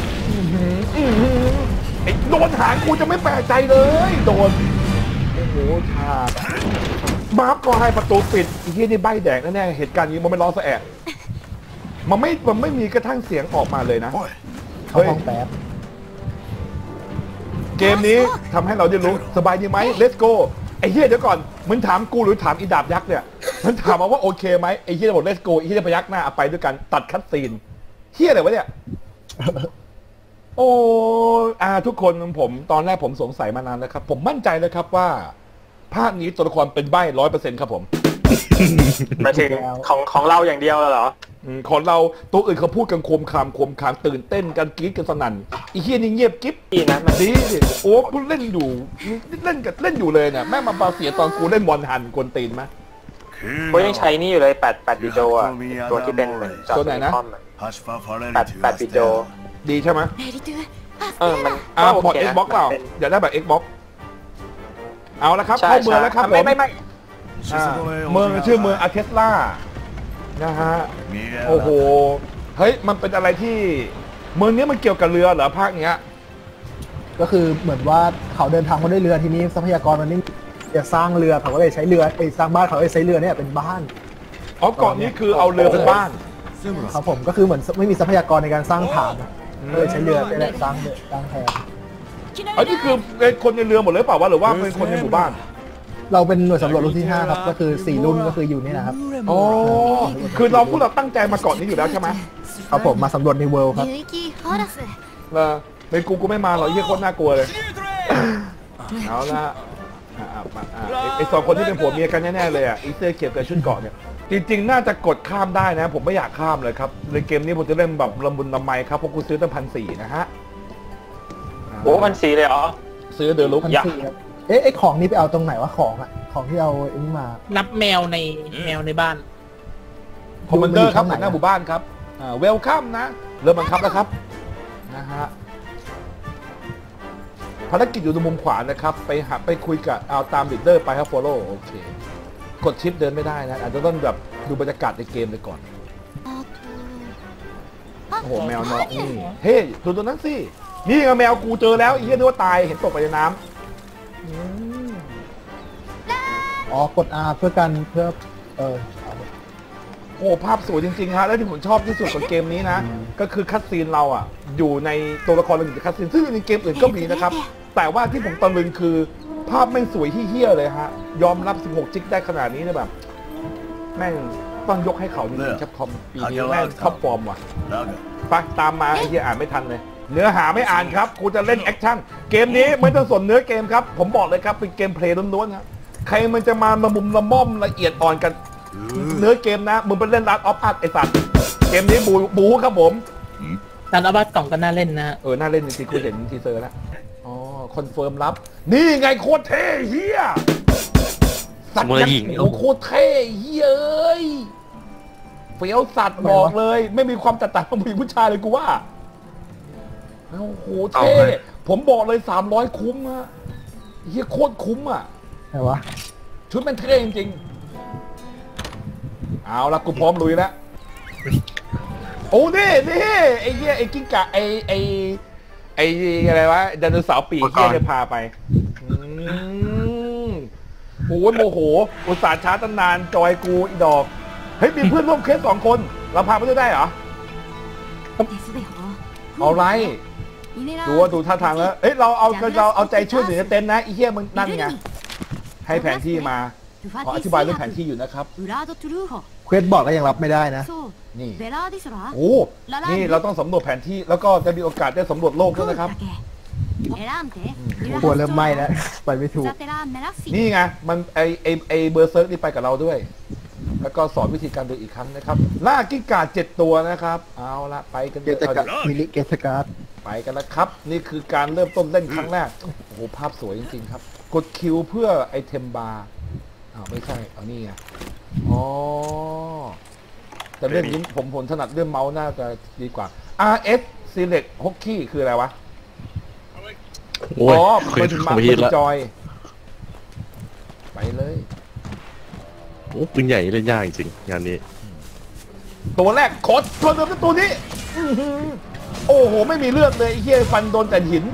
S2: ไอ้โดนหางกูจะไม่แปลกใจเลยโดนโอ้โหฉากมาร์ฟก็ให้ประตูปิดอีกที่นี่ใบแดงแน่ๆเหตุการณ์นี้มันไม่ล้อสะแอะมันไม่มีกระทั่งเสียงออกมาเลยนะ
S6: เขาห้องแป๊บ
S2: เกมนี้ทำให้เราได้รู้สบายดีไหม Let's goไอ้เหี้ยเดี๋ยวก่อนมึงถามกูหรือถามอีดาบยักษ์เนี่ยมันถามมาว่าโอเคไหมไอ้เหี้ยบอก let's go ไอ้เหี้ยพยักหน้าไปด้วยกันตัดคัตซีนเหี้ยอะไรวะเนี่ยโอ้ทุกคนผมตอนแรกผมสงสัยมานานแล้วครับผมมั่นใจเลยครับว่าภาคนี้ตัวละครเป็นใบ้ 100% ครับผม
S1: มาถึงของเราอย่างเดียวเหรอ
S2: ของเราตัวอื่นเขาพูดกันโคมคามตื่นเต้นกันกรี๊ดกันสนั่นไอ้เหี้ยนี่เงียบกิ๊บ
S1: นะมัน
S2: ดีโอ้กูเล่นอยู่เล่นอยู่เลยเนี่ยแม่มาบาเสียตอนกูเล่นบอลหันกวนตีนไหม
S1: กูยังใช้นี่อยู่เลย8บิโดอ่ะตัวที่เป็นเหมือนจอ
S2: ตัวไหนนะ
S1: 8บิโด
S2: ดีใช่ไหม
S1: มัน
S2: บอด Xbox เปล่าอยากได้แบบ Xbox เอาละครับเข้าเมืองแล้วครับผม
S1: ไม่
S2: เมืองชื่อเมืองอาเทสลานะฮะโอ้โหเฮ้ยมันเป็นอะไรที่เมืองนี้มันเกี่ยวกับเรือเหรอภาคเนี้ย
S6: ก็คือเหมือนว่าเขาเดินทางมาด้วยเรือทีนี้ทรัพยากรมันนี่จะสร้างเรือเขาก็เลยใช้เรือสร้างบ้านเขาเลยใช้เรือเนี่ยเป็นบ้าน
S2: เกาะนี้คือเอาเรือเป็นบ้าน
S6: ครับผมก็คือเหมือนไม่มีทรัพยากรในการสร้างฐานก็เลยใช้เรือเป็นสร้างแทน
S2: อันนี้คือเป็นคนในเรือหมดเลยเปล่าวะหรือว่าเป็นคนในหมู่บ้าน
S6: เราเป็นหน่วยสำรวจรุ่นที่5ครับก็คือ4รุ่นก็คืออยู่นี่นะครับ
S2: อ๋อคือเราตั้งใจมาเกาะนี้อยู่แล้วใช่ไหม
S6: ครับผมมาสำรวจในเวิลด์ครับ
S2: ในกูไม่มาหรอกยี่โคตรน่ากลัวเลยเอาละไอ้2คนที่เป็นผัวเมียกันแน่ๆเลยอีเสื้อเขียวกับชุดเกาะเนี่ยจริงๆน่าจะกดข้ามได้นะผมไม่อยากข้ามเลยครับในเกมนี้ผมจะเล่นแบบละมุนละไมครับเพราะกูซื้อตั้ง1,400นะฮะ
S1: โอ้1,400เลยเหรอ
S2: ซื้อเดอร์ลุก
S6: ไอ้ของนี้ไปเอาตรงไหนวะของที่เอาอันนี้มา
S5: นับแมวในบ้าน
S2: คอมมานเดอร์ครับหน้าหมู่บ้านครับเวลคัมนะเริ่มบังคับแล้วครับนะฮะภารกิจอยู่ตรงมุมขวานะครับไปคุยกับเอาตามลีดเดอร์ไปครับ follow โอเคกดชิปเดินไม่ได้นะอาจจะต้องแบบดูบรรยากาศในเกมไปก่อนโอ้โหแมวน้อยนี่เฮ้ยตัวนั้นสินี่ไงแมวกูเจอแล้วไอ้เหี้ยนึกว่าตายเห็นตกไปในน้ำ
S6: อ๋อกด R เพื่อกันเพื่อ
S2: โอ้ภาพสวยจริงๆฮะแล้วที่ผมชอบที่สุดของเกมนี้นะก็คือคัตซีนเราอ่ะอยู่ในตัวละครเราอยู่ในคัตซีนซึ่งในเกมอื่นก็มีนะครับแต่ว่าที่ผมตะลึงคือภาพแม่งสวยเหี้ยๆเลยฮะยอมรับ16จิกได้ขนาดนี้นะแบบแม่งต้องยกให้เขาจริงๆแคปคอมปีนี้แม่งท็อปฟอร์มว่ะไปตามมาไอ้เหี้ยอ่านไม่ทันเลยเนื้อหาไม่อ่านครับกูจะเล่นแอคชั่นเกมนี้ไม่ต้องสนเนื้อเกมครับผมบอกเลยครับเป็นเกมเพลย์ล้วนๆครับใครมันจะมามุมละม่อมละเอียดอ่อนกันเนื้อเกมนะมึงไปเล่นรัดออฟอาร์ตไอสัตว์เกมนี้บูครับผม
S5: การเอาบัตรกล่องก็น่าเล่นนะ
S2: น่าเล่นจริงๆคุณเห็นทีเซอร์แล้วอ๋อคอนเฟิร์มรับนี่ไงโคตรเท่เฮียสัตว์ยักษ์โอ้โคตรเท่เฮียเอ้ยเฟี้ยวสัตว์บอกเลยไม่มีความแตกต่างของผู้หญิงผู้ชายเลยกูว่าโอ้โหเท่ผมบอกเลย300คุ้มฮะเฮียโคตรคุ้มอ่ะ
S6: ไหนวะ
S2: ชุดมันเท่จริงเอาละกูพร้อมลุยแล้วโอ้นี่ไอ้เหี้ยไอ้กิ้งก่าไอ้อะไรวะไดโนเสาร์ปีกเหี้ยจะพาไปโอ้โมโหอุตส่าห์ช้าตั้งนานจอยกูอีดอกเฮ้ยมีเพื่อนร่วมเคส2 คนเราพาไปด้วยได้เหรอเอาไรดูท่าทางแล้วเอ้ยเราเอาใจช่วยเหลือเต็นนะไอ้เหี้ยมึงนั่นไงให้แผนที่มาขออธิบายเรื่องแผนที่อยู่นะครับ
S6: เควสบอร์ดก็ยังรับไม่ได้นะ
S2: นี่โอ้นี่เราต้องสำรวจแผนที่แล้วก็จะมีโอกาสได้สำรวจโลกด้วยนะครับ
S6: ตัวเริ่มไหม้แล้วไปไม่ถูก
S2: นี่ไงมันไอเบอร์เซิร์กนี่ไปกับเราด้วยแล้วก็สอนวิธีการเดินอีกครั้งนะครับล่ากิ้งก่า7 ตัวนะครับเอาละไปกัน
S6: เกสการ์ดมิลิเกสการ์ด
S2: ไปกันแล้วครับนี่คือการเริ่มต้นเล่นครั้งแรกโอ้โหภาพสวยจริงๆครับกดคิวเพื่อไอเทมบาร์ไม่ใช่เอานี่ไงอ๋อแต่เรื่องนี้ผมถนัดเรื่องเมาส์น่าจะดีกว่า RS Select Hotkey คืออะไรวะมันถึงมาเป็นจอยไปเลย
S9: โอ้ปืนใหญ่เล่นยากจริงงานนี้
S2: ตัวแรกโคตรตัวเดิมตัวนี้โอ้โหไม่มีเลือดเลยไอ้เหี้ยฟันโดนแต่หิน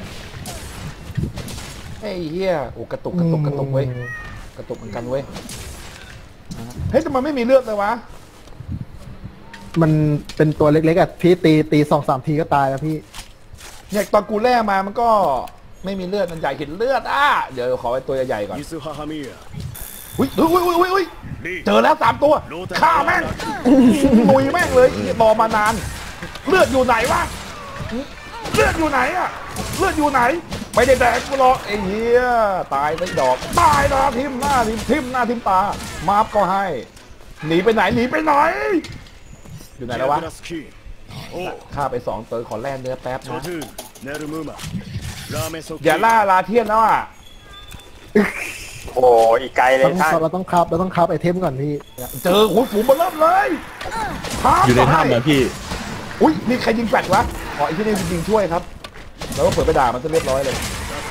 S2: ไอ้เหี้ยโอ้กระตุกเว้ยกระตุกเหมือนกันเว้ยเฮ้ยทำไมไม่มีเลือดเลยวะ
S6: มันเป็นตัวเล็กๆอ่ะพี่ตี2-3 ทีก็ตายแล้วพี่
S2: เนี่ยตอนกูแล่มามันก็ไม่มีเลือดมันใหญ่เห็นเลือดเดี๋ยวขอไอ้ตัวใหญ่ๆก่อนอุ้ยเจอแล้ว3 ตัวฆ่าแม่งลุยแม่งเลยรอมานานเลือดอยู่ไหนวะเลือดอยู่ไหนอะเลือดอยู่ไหนไม่ได้แดกกูรอไอ้เหี้ยตายไปดอกตายนะทิมหน้าทิมตามาร์ฟก็ให้หนีไปไหนอยู่ไหนแล้ววะฆ่าไป2 ตัวขอแล่เนื้อแป๊บนะอย่าล่าลาเทียนแล้วอ่ะ
S1: โอ้อีกไกลเลยท่าน
S6: เราต้องคับไอเทมก่อนพี่
S2: เจอหูฝูงมาเริ่มเลย
S9: อยู่ในถ้ำนะพี่
S2: อุ้ยนี่ใครยิงแฟลชวะไอ้ที่นี่ยิงช่วยครับแล้วก็เปิดไปด่ามันจะเรียบร้อยเลย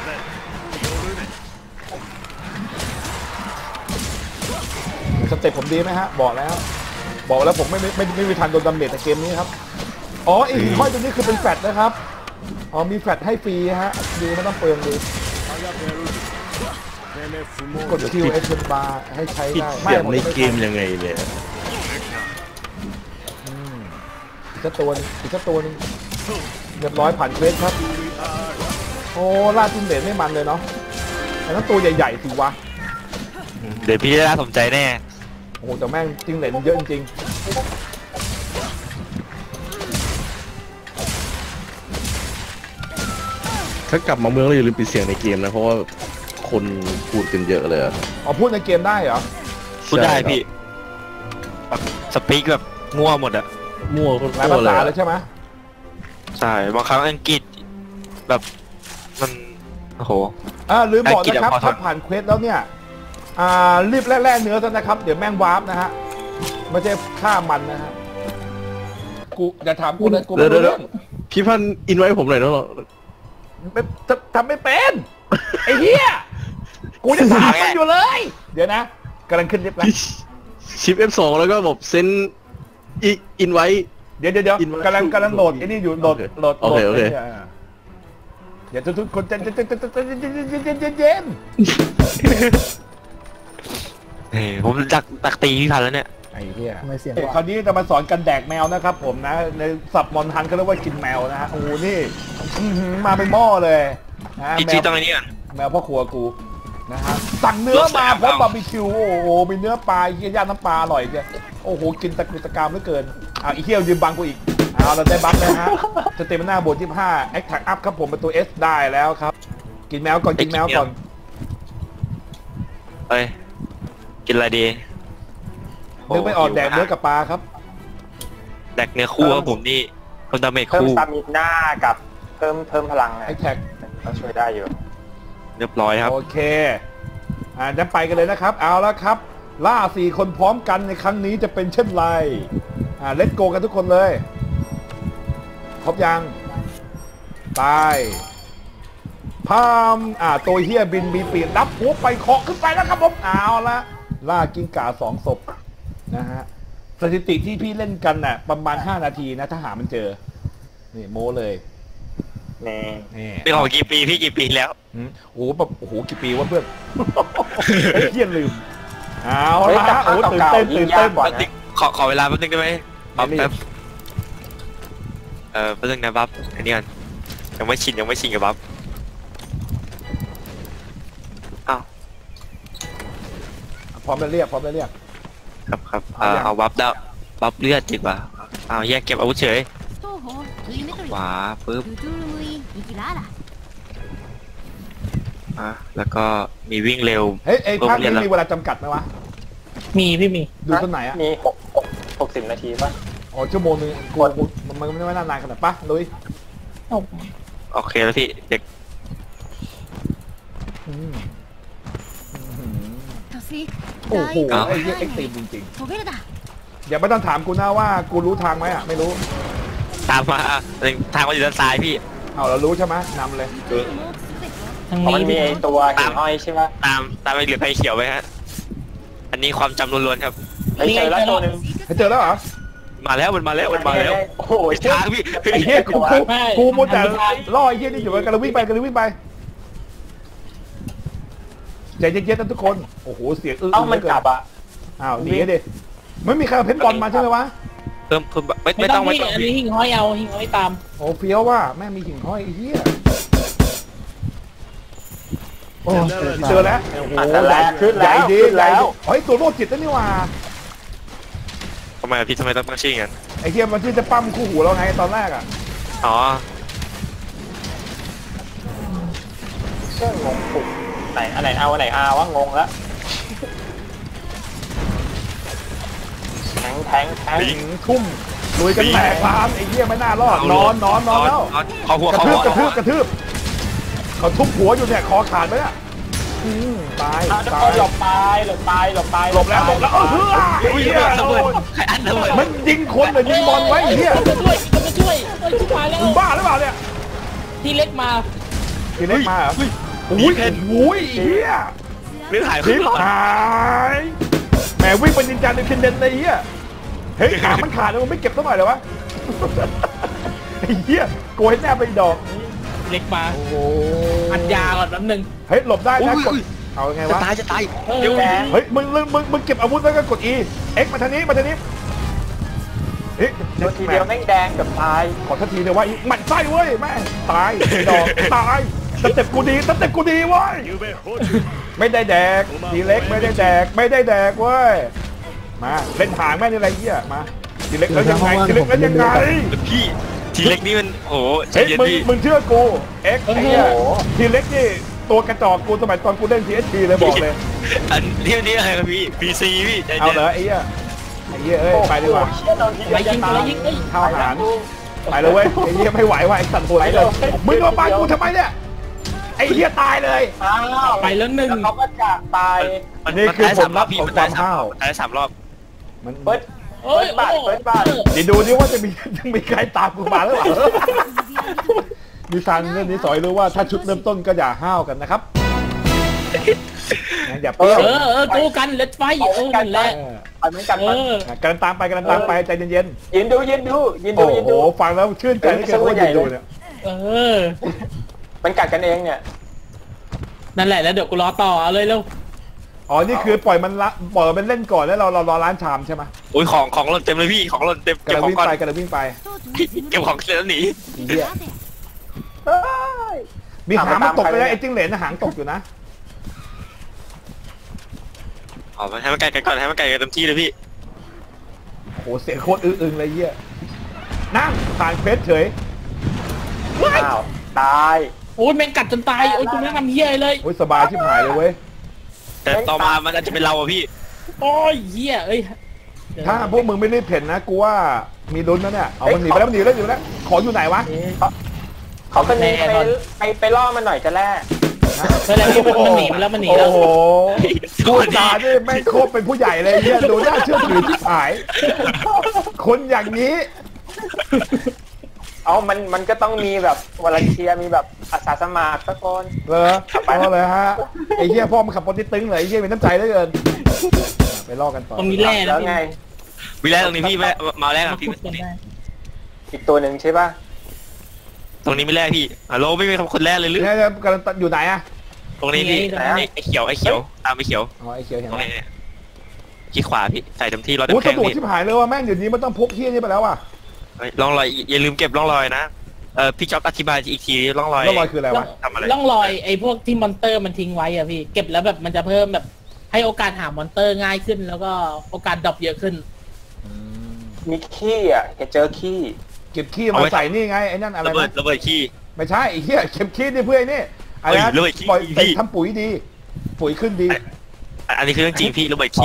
S2: สเต็ปผมดีไหมฮะบอกแล้วผมไม่มีทันโดนดาเมจในเกมนี้ครับอ๋อไอ้หินห้อยตัวนี้คือเป็นแฟลชนะครับอ๋อมีแฟลชให้ฟรีฮะดีไม่ต้องเปลืองดีกดคิวเอสบาร์ให้ใช้ได้
S9: ไม่ในเกมยังไงเนี่ย
S2: อีกสักตัวนึงเรียบร้อยผ่านเควสครับโอ้ล่าจินเดนไม่มันเลยเนาะแต่นั้นตัวใหญ่ๆสิวะ
S4: เดี๋ยวพี่จะน่าสนใจแน่
S2: โอ้แต่แม่งจิงเหลนเยอะจริง
S9: ถ้ากลับมาเมืองเราอย่าลืมปิดเสียงในเกมนะเพราะว่าคนพูดกันเยอะเลย
S2: พูดในเกมได้เหรอ
S4: พูดได้พี่สปีกแบบมั่วหมดอะ
S9: มั่ว
S2: หลายภาษาเลยใช่ไหม
S4: ใช่บางครั้งอังกฤษแบบมันโอ้โห
S2: ลืมบอกนะครับถ้าผ่านเควสแล้วเนี่ยรีบแล่เนื้อซะนะครับเดี๋ยวแม่งวาร์ปนะฮะไม่ใช่ฆ่ามันนะฮะกูอย่าถามกูเลยกูไม่รู้เรื่อง
S9: พี่พันอินไว้ผมหน่อยนะ
S2: ทำไม่เป็นไอ้เหี้ยกูจะถามมันอยู่เลยเดี๋ยวนะกำลังขึ้นลิฟต์แล้ว
S9: ชิป F2 แล้วก็แบบเซนอินไว้
S2: เดี๋ยวกำลังโหลดไอ้นี่อยู่โหลด
S9: โอเค
S2: อย่าทุกคนเย็น
S4: ผมดักตีพี่พันแล้วเนี่ย
S2: ไอ้เหี้ย
S6: ทำไมเสียง
S2: คราวนี้จะมาสอนกันแดกแมวนะครับผมนะในศัพท์มอนทันเขาเรียกว่ากินแมวนะฮะโอ้โหนี่มาเป็นหม้อเลยนะ
S4: จีตรงนี้ก่อน
S2: แมวพ่อครัวกูนะฮะสั่งเนื้อมาพร้อมบาร์บีคิวโอ้โหมีเนื้อปลาเยี่ยย่างน้ำปลาอร่อยเนี่ยโอ้โหกินตะกุตะกามเหลือเกินอีเหี้ยวยืนบังกูอีกเราได้บัฟเลยฮะสเตมิน่าบวก25แอคแท็กอัพครับผมเป็นตัว S ได้แล้วครับกินแมวก่อนกินแมวก่อน
S4: เฮ้ยกินอะไรดี
S2: นึกไม่ออกแดกเนื้อกับปลาครับ
S4: แดกเนื้อคู่ครับผมนี่เพิ่มดาเมจ
S1: เพิ่ม
S4: คู่
S1: สตามิน่ากับเพิ่มพลัง
S2: แอคแท็ก
S1: ก็ช่วยได้อยู่
S4: เรียบร้อยครับ
S2: โอเคจะไปกันเลยนะครับเอาแล้วครับล่า4คนพร้อมกันในครั้งนี้จะเป็นเช่นไรเลตโกกันทุกคนเลยครบยังตายพามตัวเฮียบินมีปีกรับหัวไปเคาะขึ้นไปแล้วครับผมเอาละล่ากิ้งก่า2 ศพนะฮะสถิติที่พี่เล่นกันน่ะประมาณ5 นาทีนะถ้าหามันเจอนี่โม้เลยนี่
S4: พี่ของกี่ปีพี่กี่ปีแล้ว
S2: โอ้โหแบบโอ้โหกี่ปีวะเพื่อนเฮียลืมเอาละโอ้ตื่นเต้น
S4: ขอเวลาแป๊บนึงได้ไหมบัฟแป๊บแป๊บนึงนะบัฟอันนี้กันยังไม่ชินกับบัฟอ้าว
S2: พร้อมไปเรียก
S4: ครับเอาบัฟดาวบัฟเลือดดีกว่าแยกเก็บอาวุธเฉย
S8: 東方トリメトリ
S4: ขวาปึ๊บ
S8: ルトゥルムイニキラーラ
S4: แล้วก็มีวิ่งเร็ว
S2: เฮ้ยไอ้ภาคนี้มีเวลาจำกัดไหมวะ
S5: มีพี่มี
S2: ดูต้นไหนอ่ะ
S1: มี60 นาทีป่ะ
S2: อ๋อชั่วโมงนึงกูมันไม่นานขนาดปะลุย
S4: โอเคแล้วพี่เด็ก
S8: 突撃
S2: โอ้โห
S8: 大
S2: ไอ้เหี้ยเอ็กซ์ตรีมจริง
S8: 飛べるだ
S2: ๆอย่าไม่ต้องถามกูนะว่ากูรู้ทางไหมอ่ะไม่รู้
S4: ตามมาทางมันอยู่ด้านซ้ายพี่
S2: เอาเรารู้ใช่ไหมนำเลย
S5: ทาง
S1: เพราะ
S5: นี้
S1: มันมีไอ้ตัวหินห้อยใช่ป่ะ
S4: ตามไปเหลือไฟเขียวไหมฮะอันนี้ความจำล้วนๆครับ
S1: เฮ้ยเจอแล้วตัวหนึ่ง
S2: ให้เจอแล้วเหรอ
S4: มาแล้วมันมาแล้ว
S1: โอ้โห
S4: ทางพี่
S2: ไอ้เหี้ยกูมัวแต่ล่อไอ้เหี้ยนี่อยู่กันเลยวิ่งไปใจเย็นๆนะทุกคนโอ้โหเสียง
S1: มันกลับอ่ะ
S2: อ้าวหนีดิไม่มีใครเอาเพชรบอลมาใช่ไหมวะ
S4: เพิ่มไม่ต้อง
S5: พี่อันนี้หิ่งห้อยเอาหิ่งห้อยตาม
S2: โอ้เฟี้ยวว่าแม่มีหิ่งห้อยไอ้เหี้ยโอ้เจอแล้วโอ้โห
S1: ขึ้น
S2: ใหญ่
S1: แล้ว
S2: ดี
S1: ขึ้นแล้ว
S2: เฮ้ยตัวโรคจิตนั่นนี่ว่า
S4: ทำไมพี่ทำไมต้องชื่อกัน
S2: ไอ้เหี้ยมันที่จะปั้มคู่หูเราไงตอนแรกอ่ะ
S4: อ๋อ
S1: เครื่องงงปุกไหนอันไหนเอาอันไหนอาวะงงแล้วแทง
S2: ทุ่มลุยกันแตกลามไอ้เหี้ยไม่น่ารอดนอนแล้ว
S4: ขอหัว
S2: กระทืบเขาทุบหัวอยู่เนี่ยคอขาดไปอ่ะตาย
S1: หลบไปหลบแล้ว
S4: ใครอันระเบิด
S2: มันยิงคนหรือยิงบอลไว้เหี้ย
S5: จะช่วยชิบหายแล้ว
S2: มึงบ้าหรือเปล่าเนี่ย
S5: ที่เล็กมา
S2: ทีเล็กมาเหรออุ้ยเหี้ย
S4: เรื่องหาย
S2: ทิพหายแหมวิ่งเป็นนินจาในเทนเดนเลยเหี้ยเฮ้ยขามันขาดแล้วมันไม่เก็บสักหน่อยเหรอวะไอ้เหี้ยโกยแน่ไปดอก
S5: เล็กมา
S2: โอ้โห
S5: อัดยาก่อนแป๊บนึง
S2: เฮ้ยหลบได้นะกดเอาไงวะ
S4: จะตาย
S5: เดี๋ยว
S2: เฮ้ยมึงเก็บอาวุธแล้วก็กด E X มาทางนี้เฮ้ย
S1: ทีเดียวแม่งแดงกับตาย
S2: ขอทันทีเลยว่ามันไส้เว้ยแม่งตายดอกตายสเต็ปกูดีเว้ยไม่ได้แดกทีเล็กไม่ได้แดกเว้ยมาเล่นหางแม่งอะไรเงี้ยมาทีเล็กแล้วยังไง
S4: พี่ทีเล็กนี่มันโอ้โห
S2: เฮ้ยมึงเชื่อกู X ไอ้เหี้ยทีเล็กนี่ตัวกระจอกกูสมัยตอนกูเล่น TSP เลยบอกเลย
S4: อันนี้อะไรครับพี่ PC พี่
S2: เอาเหรอไอ้เหี้ยเอ้ยไปดีกว่า
S5: ไปยิงเอ้ย
S2: เข้าอาหารไปเลยเว้ยไอ้เหี้ยไม่ไหวว่ะไอ้สัตว์ตัวไหนเลยมึงมาปากูทำไมเนี่ยไอ้เหี้ยตายเลย
S5: ไปแล้วหนึ่ง
S1: เขาก็จะตาย
S2: นี่คือผลลัพธ์ของความห้าว
S4: ตาย3 รอบ
S2: มัน
S1: เปิดบ้าน
S2: เดี๋ยวดูดิว่าจะมีใครตามกูมาหรือเปล่ามีซันเรื่องนี้สอนรู้ว่าถ้าชุดเริ่มต้นก็อย่าห้าวกันนะครับอย่าเปรี้ยว
S5: กูกันเล็ดไฟนั่นแหละ
S1: ไปเหมือนกัน
S2: กำลังตามไปใจเย็น
S1: ยืนดู
S2: โอ้โหฟังแล้วชื่นใจที่แกว่ายืนดูเนี่ย
S3: มันกัดกันเองเนี่ย
S5: นั่นแหละแล้วเดี๋ยวกูรอต่อเอาเลยเร็ว
S2: อ๋อนี่คือปล่อยมันเล่นก่อนแล้วเรารอล้างชามใช่ไหม
S4: โอ้ยของหล่นเต็มเลยพี่ของหล่นเต็ม
S2: กระ
S4: เก็บของ
S2: วิ่ง
S4: ก่อน
S2: ไปกระวิ่งไป
S4: เก็บของเสร็จแล้วหนี
S2: อีเหี้ย
S3: เฮ้ย
S2: มีหางมันตกเลยนะไอ้จิ้งเหลนหางตกอยู่นะ
S4: อ๋อให้มันไกลกันก่อนให้มันไกลกันเต็มที่เลยพี่
S2: โอ้โหเสียงโคตรอึ้งเลยเหี้ยนั่งผ่านเพชรเฉย
S3: อ้าวตาย
S5: โอ้ยแม่งกัดจนตายโอ้ยกูไม่ทำเหี้ยเลย
S2: โอ้ยสบายชิบหายเลยเว้ย
S4: แต่ต่อมามันอาจจะเป็นเราอะพี่
S5: โอ้ยเหี้ยเอ้ย
S2: ถ้าพวกมึงไม่รีบเพ่นนะกูว่ามีลุ้นนะเนี่ยเอามันหนีไปแล้วมันหนีแล้วอยู่แล้วขออยู่ไหนวะ
S3: เขาเป็นไปล่อมันหน่อยจะแล่
S5: เฮ้ยแล้วพี่มันหนีมาแล้วมันหนีแล้ว
S2: โอ้โหพูดจานี่แม่งโคตรเป็นผู้ใหญ่เลยเนี่ยดูน่าเชื่อถือชิบหาย คนอย่างนี้
S3: เอามันก็ต้องมีแบบวอลันเทียมีแบบอาสาสมัครสักคน
S2: เอาเลยฮะไอ้เหี้ยพ่อมันขับรถติดตึงเลยไอ้เหี้ยมีน้ำใจเหลือเกินไปล่อกันต่อ
S5: ตรงนี้แร่
S3: แล้วไง
S4: วิแรกตรงนี้พี่มาแรกกับพี่
S3: อีกตัวหนึ่งใช่ป่ะ
S4: ตรงนี้ไม่แรกพี่ฮัลโหลไม่มีคนแรกเลยหรือ
S2: เนี่ยกำลังอยู่ไหนอะ
S4: ตรงนี้พี่ไอ้เขียวตามไอ้เขียว
S2: อ๋อไอ้เขียวเห็น
S4: ตรง
S2: ไหม
S4: นี้ขี้ขวาพี่ใส่เต็มที่รถ
S2: โอ้
S4: เต็ม
S2: สะ
S4: แข้ง
S2: ดวก
S4: พี่
S2: ชิบหายเลยว่ะแม่งเดี๋ยวนี้มันต้องพกเหี้ยนี่ไปแล้วอ่ะ
S4: ร่องรอยอย่าลืมเก็บร่องรอยนะพี่จ๊อบอธิบายอีกทีร่องรอย
S2: แล้วรอยคืออะไรวะ
S4: ทำอะไร
S5: ร่องรอยไอ้พวกที่มอนเตอร์มันทิ้งไว้อะพี่เก็บแล้วแบบมันจะเพิ่มแบบให้โอกาสหามอนเตอร์ง่ายขึ้น แล้วก็โอกาสดรอปเยอะขึ้น
S3: มีขี้อ่ะเจอขี้
S2: เก็บขี้มาใส่นี่ไงไอ้นั่นอะไร
S4: ระเบิด
S2: นะ
S4: ระเบิดขี้
S2: ไม่ใช่ไอ้เหี้ยเก็บขี้นี่เพื่อไอ้นี่อะไรนะ
S4: เฮ้ยระเบิดขี้
S2: ปล่อย
S4: พี่
S2: ทำปุ๋ยดี ปุ๋ยขึ้นดี
S4: อันนี้คือเรื่องจริงพี่ระเบิด
S3: อ๋อ
S4: ขี้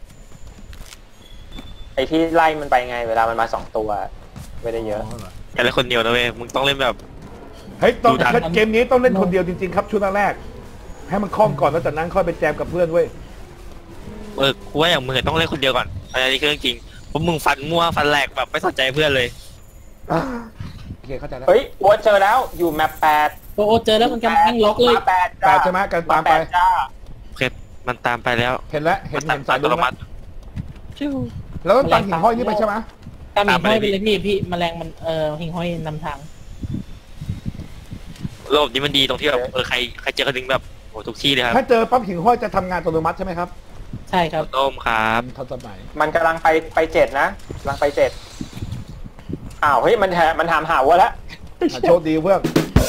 S3: ไอที่ไล่มันไปไงเวลามันมา2ตัวไม่ได้เยอะ
S4: อย่าเล่นคนเดียวนะเว้ยมึงต้องเล่นแบบ
S2: เฮ้ยต้อง
S4: ดูดัน
S2: เกมนี้ต้องเล่นคนเดียวจริงๆครับชุดแรกให้มันคล่องก่อนแล้วจากนั้นค่อยไปแจมกับเพื่อนเว้ย
S4: กูว่าอย่างมึงต้องเล่นคนเดียวก่อนอันนี้คือเรื่องจริงเพราะมึงฟันมั่วฟันแหลกแบบไม่สนใจเพื่อนเลย
S2: โอเคเข้าใจแล้ว
S3: เฮ้ยวัวเจอแล้วอยู่แมป8
S5: โอ้เจอแล้วมันกำลังล็อกเลย
S3: มา8
S2: แปดใช่ไหมกันตามไป
S3: จ้า
S4: โอเคมันตามไปแล้ว
S2: เห็นแล้วเห็น
S4: มัน
S2: สาย
S4: อั
S2: ดู
S4: ตโน
S2: ไหม
S4: มัติ
S2: แล้วต้องตังหิ่งห้อยนี่ไปใช่ไหม
S5: ตามหิ่งห้อยไปเลยพี่แมลงมันหิ่งห้อยนำทาง
S4: โลกนี้มันดีตรงที่แบบใครเจอกันถึงแบบโอ้ทุกที่เลยครับ
S2: ถ้าเจอปั๊บหิ่งห้อยจะทำงานอัตโนมัติใช่ไหมครับ
S5: ใช่ครับ
S4: ต้มครับ
S2: ทันสมัย
S3: มันกำลังไป7นะกำลังไป7อ้าวเฮ้ยมันถามหาวัวแล้ว
S2: โชคดีเพื่อน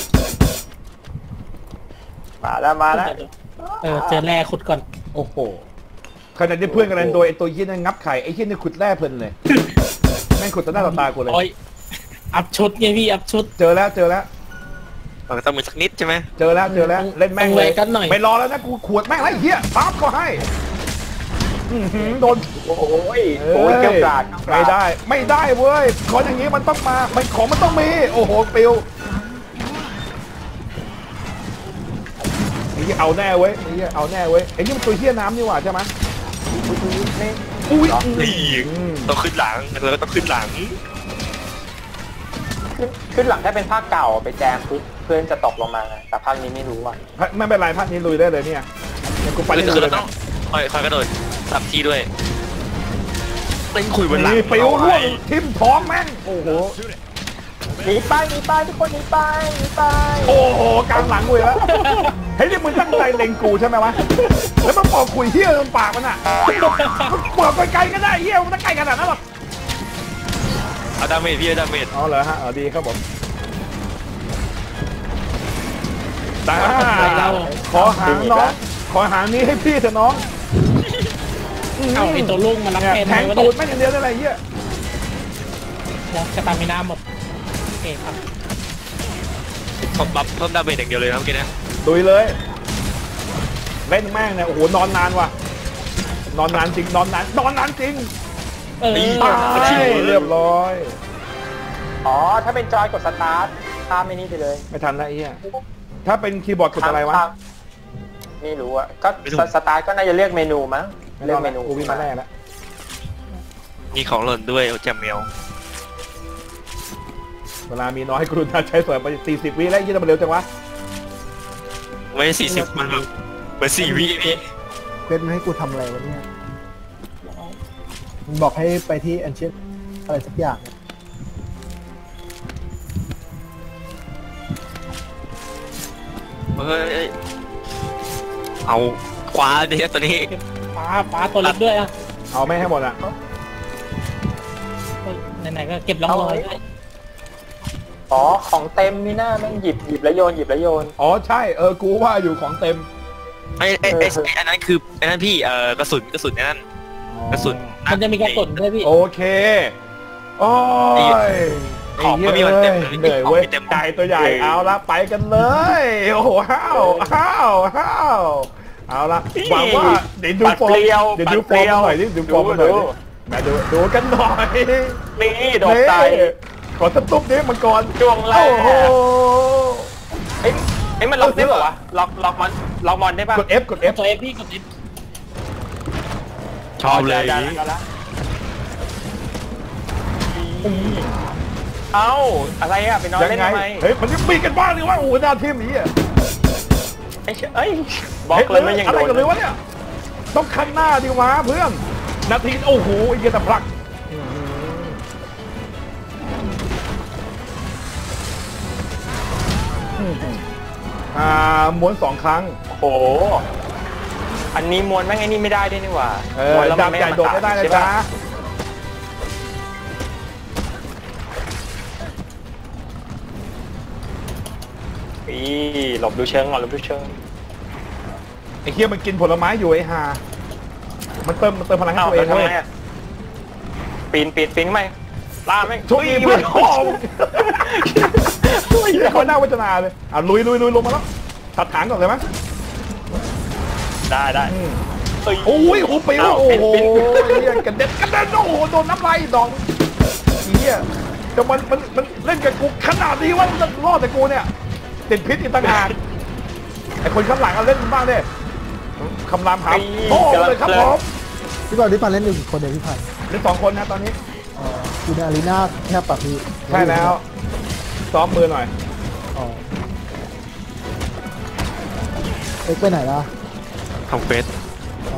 S3: มาแล้ว
S5: เจอแร่ขุดก่อน
S2: โอ้โหขณะที่เพื่อนกำลังโดยไอ้ตัวยี่นั่นงับไข่ไอ้ยี่นี่ขุดแร่เพลินเลยแม่งขุดต่อหน้าต่อตากูเลย
S5: โอ้ยอัพชุดไงพี่อัพชุด
S2: เจอแล้ว
S4: มันก็ต้องมีสักนิดใช่ไหม
S2: เจอแล้วเล่นแม่ง
S5: ต้อง
S2: เล
S5: เลย ยกันหน่อย
S2: ไม่รอแล้วนะกูขวดแม่งไรเหี้ยปั๊บก็ให้โดน
S3: โอ้ยเกี่ยวกราด
S2: ไม่ได้เว้ยของอย่างนี้มันต้องมาของมันต้องมีโอ้โหปิวไอ้เหี้ยเอาแน่เว้ยไอ้เหี้ยเอาแน่เว้ยไอ้นี่มันตัวเหี้ยน้ำนี่หว่าใช่ไหมอุ้ย
S4: นี่ต้องขึ้นหลังแล้วก็ต้องขึ้นหลัง
S3: ขึ้นหลังถ้าเป็นภาคเก่าไปแจมเพื่อนจะตกลงมาไงแต่ภาคนี้ไม่รู้อ่ะ
S2: ไม่เป็นไรภาคนี้ลุยได้เลยเนี่ยเดี๋ยวกูไป
S4: ไป
S2: ได้
S4: คือ
S2: เล
S4: เรา
S2: ย
S4: ต้องคอยกระโดดสับที่ด้วยเล่นคุยบนหลัง
S2: นี่ปิวร่วงทิ่มท้องแม่งโอ้โห
S3: หนีไปทุกคนหนีไป
S2: โอ้โหกลางหลังกูแล้วเฮ้ยนี่มึงตั้งใจเล็งกูใช่ไหมวะแล้วมันบอกคุยเหี้ยจนปากมันอ่ะเปิดไปไกลก็ได้เหี้ยมันจะไกลขนาดนั้นหรอ
S4: เอาดาเมจพี่เอาดาเมจ
S2: เอาเหรอฮะดีครับผมตาขอหางน้องขอหางนี้ให้พี่เถอะน้อง
S5: เอาไอ้ตัวลุงมารับ
S2: เนี่ย
S5: แทน
S2: แทง
S5: ไว้
S2: ตูดแม่งอย่างเดียวได้ไรเหี้ย
S5: กระตามีน้ำหมดโอเคครับ
S4: ผมบัฟเพิ่มดาเมจอย่างเดียวเลยนะเมื่อกี้นะ
S2: ดุยเลยเล่นแม่งเนี่ยโอ้โหนอนนานว่ะนอนนานจริงนอนนานจริงตายเรียบร้อย
S3: อ๋อถ้าเป็นจอยกดสตาร์ทข้ามไม่นี่ไปเลย
S2: ไม่ทันแล้วไอ้เหี้ยถ้าเป็นคีย์บอร์ดกดอะไรวะ
S3: ไม่รู้อ่ะก็สตาร์ทก็น่าจะเลือกเมนูมั้งเลือกเมนู
S2: กูวิ่งมาแน่แล้ว
S4: มีของหล่นด้วยโอแจมเมล
S2: เวลามีน้อยกรุณาใช้สวยไป40 วิแล้วยี่ทำไมเร็วจังวะ
S4: ไม่40มันแบบเหมือน4 วิพี่
S6: เพชรให้กูทำอะไรวะเนี่ยมันบอกให้ไปที่แอนเชียนอะไรสักอย่างเนี่ย
S4: เฮ้ยเอาคว้าดิตัวนี้
S5: ฟ้าตัวเล็กด้วยอ่ะ
S2: เอาไม่ให้หมดอ่ะ
S5: ไหนๆก็เก็บร่องรอยด้วย
S3: อ๋อของเต็มนี่หน้าแม่งหยิบแล้วโยนหยิบแล้วโยน
S2: อ๋อใช่กูว่าอยู่ของเต็ม
S4: ไอ้อันนั้นคือไอ้นั่นพี่กระสุนไอ้นั่นกระสุน
S5: มันจะมีกระสุนด้วยพี่
S2: โอเคโอ้ย
S4: ของไม่มีวันเต็ม
S2: เหนื่อยเว้ย
S4: ของไม่เต็ม
S2: ใจตัวใหญ่เอาละไปกันเลยโอ้โหห้าวเอาละหวังว่าเดี๋ยวดูฟอร์มเดี๋ยวดูฟอร์มหน่อยดิดูฟอร์มหน่อยดิแม่ดูกันหน่อย
S3: นี่ดอกไต
S2: ขอตุ๊บนี้มังกร
S3: ช่วงแรก
S2: โอ้โห
S3: เอ้ยมันล็อกได้ป่าวะล็อกมอนได้ป่ะ
S2: กด F กด F
S5: ตัวเอฟพี่กดเอฟ
S4: ชอบเลย
S3: ได้เอ้าอะไรอ่ะไปนอน
S2: ยัง
S3: เล่น
S2: ไง
S3: ทำไม
S2: เฮ้ยมันจะมีกันบ้างเลยว่าโอ้โหหน้าทีมนี้อ่ะ
S3: เอ้ยบล็อกเลยไม่ยัง
S2: อะไร
S3: โดน
S2: กันเลยวะเนี่ยต้องคันหน้าดีวะเพื่อนนาทีโอ้โหไอ้เหี้ยแต่พลักม้วน2 ครั้ง
S3: โอ้โหอันนี้มวนแม่งไอ้นี่ไม่ได้ด้วยนี่หว่า
S2: ม้วนแล้วดาบใหญ่โดดไม่ได้นะจ๊ะ
S3: หลบดูเชิงก่อนหลบดูเชิง
S2: ไอ้เหี้ยมันกินผลไม้อยู่ไอ้ห่ามันเติมพลังให้ตัวเอง
S3: ทำ
S2: เล
S3: ไง
S2: ย
S3: อ่ะปีนไหมล่าไหม
S2: ช่วยเพื่อนโอ้ยคนหน้าวัฒนาเลยลุยลงมาแล้วตัดถางก่อนเลยมั้ย
S3: ได้
S2: โอ้ยหูปิวโอ้โหเหี้ยกระเด็นโอ้โหโดนน้ำลายดองเหี้ยแต่มันเล่นกับกูขนาดนี้ว่ามันจะรอดแต่กูเนี่ยติดพิษอีกต่างหากไอ้คนข้างหลังเอาเล่นบ้างดิคำรามหาโอ้เลยครับผม
S6: พี่บอลที่ปันเล่นอยู่กี่คนเดียวพี่พัน
S2: เล่น2 คนนะตอนนี้
S6: อยู่ในอารีนาแคบปะพี่
S2: ใช่แล้วซ้อมมือหน่อย
S6: อ๋อเอ็กไปไหนล่ะ
S4: ทำเฟส
S6: อ๋อ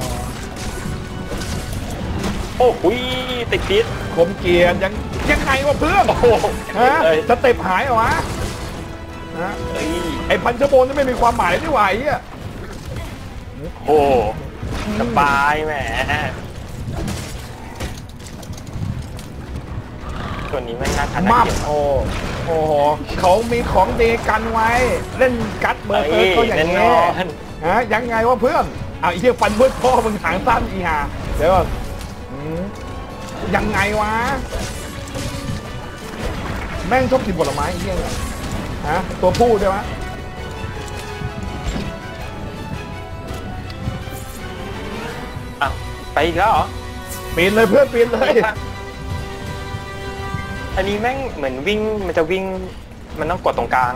S3: โอ้โหติดพิษ
S2: คมเกียร์ยังไงวะเพื่อน
S3: โอ้โห
S2: ฮะสเต็ปหายเหรอวะฮะไอ้พันชโบนนี่ไม่มีความหมายนี่หว่าไอ้เหี้ย
S3: โอ้สบายแหมตัวนี้ไม่น่าทัน
S2: มับโอ้โหเขามีของดีกันไว้เล่นกัดเบอร์เซอร์ก็อย่างนี้ฮะยังไงวะเพื่อนเอาไอ้เหี้ยฟันเพื่อนพ่อมึงหางสั้นอีห่าเดี๋ยวยังไงวะแม่งชอบกินผลไม้ไอ้เหี้ยฮะตัวผู้ใช่ไหม
S3: ไปอีกแล้วเหรอ
S2: ปีนเลยเพื่อนปีนเลย
S3: อันนี้แม่งเหมือนวิ่งมันจะวิ่งมันต้องกดตรงกลาง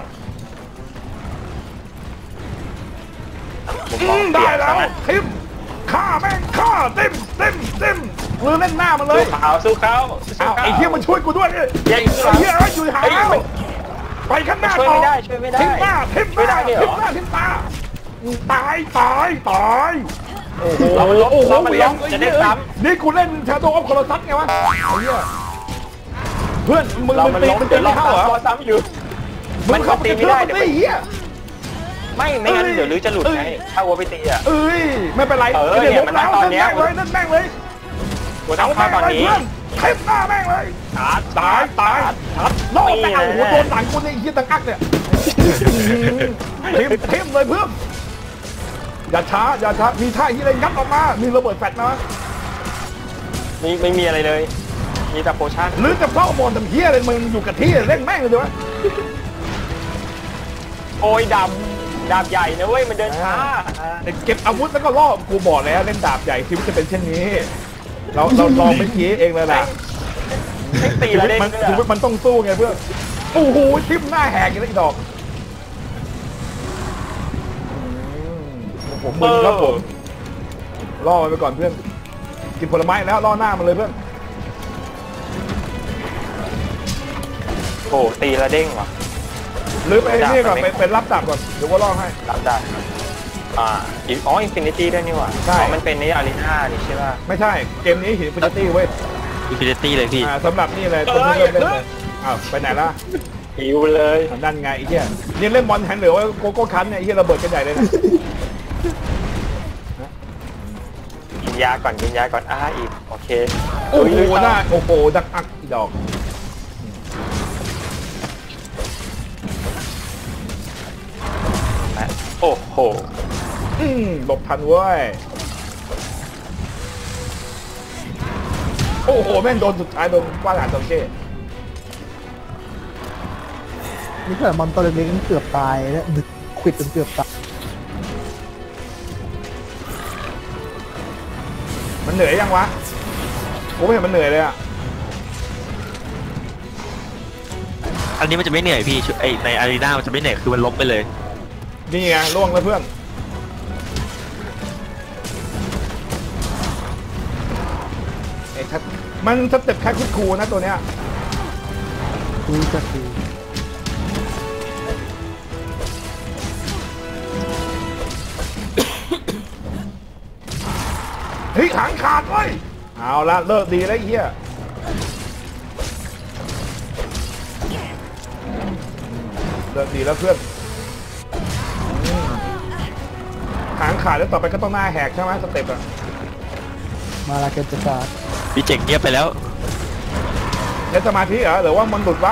S3: ผมมองเปลี่
S2: ได้
S3: ยน
S2: แล้ว
S3: นะ
S2: ทิมฆ่าแม่งฆ่าเต็มมือเล่นหน้ามันเลย
S3: สู้เขา
S2: เอาไอ้เหี้ยมันช่วยกูด้วยเนี่ย
S3: ไอ้
S2: ไอ้เหี้ยอยู่หาแล้วไปข้างหน้า
S3: ช่วย
S2: ต่อ
S3: ไม่ได้ช่วยไม่ได้
S2: ทิมหน้า
S3: ไม่ได้เหรอ
S2: ทิมตาตายโอ้โห
S3: เรามันล้ม
S2: โอ้โห
S3: เรามันล้ม
S2: ไอ้
S3: จะ
S2: เหี้
S3: ได้
S2: ย
S3: ซ้ำ
S2: นี่กูเล่นชาโดว์ออฟคอร์ซัสไงวะไอ้เหี้ยเพื่อนมึง
S3: เรา
S2: มัน
S3: มัน
S2: ตี
S3: ล้ม
S2: มันตี
S3: เดี๋ยว
S2: ไม่
S3: เรา
S2: เข้าเหรอ
S3: ซ้ำอยู่
S2: มึงเข้าไป
S3: มันตีไม่
S2: เชื่อ
S3: ได้
S2: มันตีเหี้ย
S3: ไม่งั้นเดี๋ยวลื้อจะหลุดไงถ้าวัวไปตีอ่ะ
S2: เอ้ยไม่เป็นไร
S3: เนี่ยมัน
S2: แล้ว
S3: ตอนเนี้ย
S2: เล่นแม่งเลย
S3: วัวต้องเข้าตอนนี้
S2: เทปหน้าแม่งเลยตายโลดแม่งเอาหัวโดนหลังกูเนี่ยไอ้เหี้ยตังอักเนี่ยเทมเลยเพื่อนอย่าช้ามีท่าที่อะไรงัดออกมามีระเบิดแฟลชนะ
S3: ไม่มีอะไรเลย มีแต่โพชั่น
S2: หรือจะเฝ้ามอนทำเหี้ยอะไรมึงอยู่กับที่เล่นแม่งเลยดีวะ
S3: โอ้ยดาบใหญ่นะเว้ยมันเดินช้า
S2: เก็บอาวุธแล้วก็ล่อกูบอกแล้วเล่นดาบใหญ่ชีวิตจะเป็นเช่นนี้เราลองไม่คิดเองเลยแหละ
S3: ไม่ตี
S2: ชี
S3: แล้ว
S2: วิต
S3: เด้ง
S2: มัน
S3: ด้วย
S2: ชีวิตมันต้องสู้ไงเพื่อนโอ้โหทิ่มหน้าแหกอย่างนี้ดอกผมมึนครับผมล่อมันไปก่อนเพื่อนกินผลไม้แล้วล่อหน้ามันเลยเพื่อน
S3: โอ้ตีแล้วเด้งว่ะ
S2: หรือไปนี่ก่อนไปรับดาบก่อนเดี๋ยวว่าล่อให้
S3: รับได้อินฟินิตี้ด้วยนี่ว่ะ
S2: ใช่
S3: มันเป็นในอารีนานี่ใช่ป่ะ
S2: ไม่ใช่เกมนี้หินฟินิตี้เว้ย
S4: อินฟินิตี้เลยพี่
S2: สำหรับนี่เลยคนที่เริ่มเล่นเลยอ้าวไปไหนล่ะ
S3: หิวเลย
S2: นั่นไงไอ้เหี้ยนี่เล่นบอลแฮนด์หรือว่าโกโก้คันเนี่ยไอ้เหี้ยระเบิดกันใหญ่เลยนะ
S3: กินยาก่อนอีกโอเค
S2: โอ้โห
S3: ลุยๆ
S2: หน้าโอ้โหดักอักอีดอก
S3: โอ้โห
S2: หลบทันเว้ยโอ้โหแม่งโดนสุดท้ายโดนว่าหลานจระเข้
S6: นี่เกิดมอนตัวเล็กๆเกือบตายแล้วดึกควิดจนเกือบตาย
S2: มันเหนื่อยยังวะกูไม่เห็นมันเหนื่อยเลยอ่ะ
S4: อันนี้มันจะไม่เหนื่อยพี่ไอในอารีนามันจะไม่เหนื่อยคือมันล้มไปเลย
S2: นี่ไงล่วงแล้วเพื่อนไอ้มันสเต็ปแค่คุดคูนะตัวเนี้ย
S6: คุยจะคุย
S2: เฮ้ยหางขาดเว้ยเอาละเลิกดีแล้วไอ้เฮียเลิกดีแล้วเพื่อนหางขาดแล้วต่อไปก็ต้องหน้าแหกใช่ไหมสเต็ปอะ
S6: มาลาเกตจะการ
S4: พี่เจ๋งเงียบไปแล้ว
S2: ใช้สมาธิเหรอหรือว่ามันหลุดวะ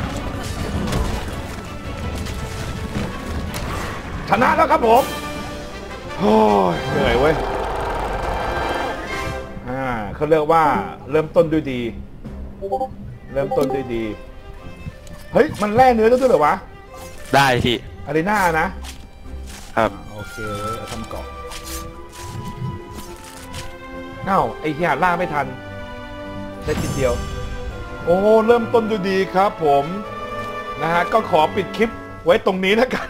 S2: ชนะแล้วครับผมโอ้ยเหนื่อยเว้ยเขาเรียกว่าเริ่มต้นด้วยดีเริ่มต้นด้วยดีเฮ้ยมันแล่เนื้อด้วยเหรอวะ
S4: ได้พี่
S2: อารีนานะครับ โอเคเว้ยเอาทำเกาะเอ้าไอ้เหี้ยล่าไม่ทันได้ทีเดียวโอ้เริ่มต้นด้วยดีครับผมนะฮะก็ขอปิดคลิปไว้ตรงนี้แล้วกัน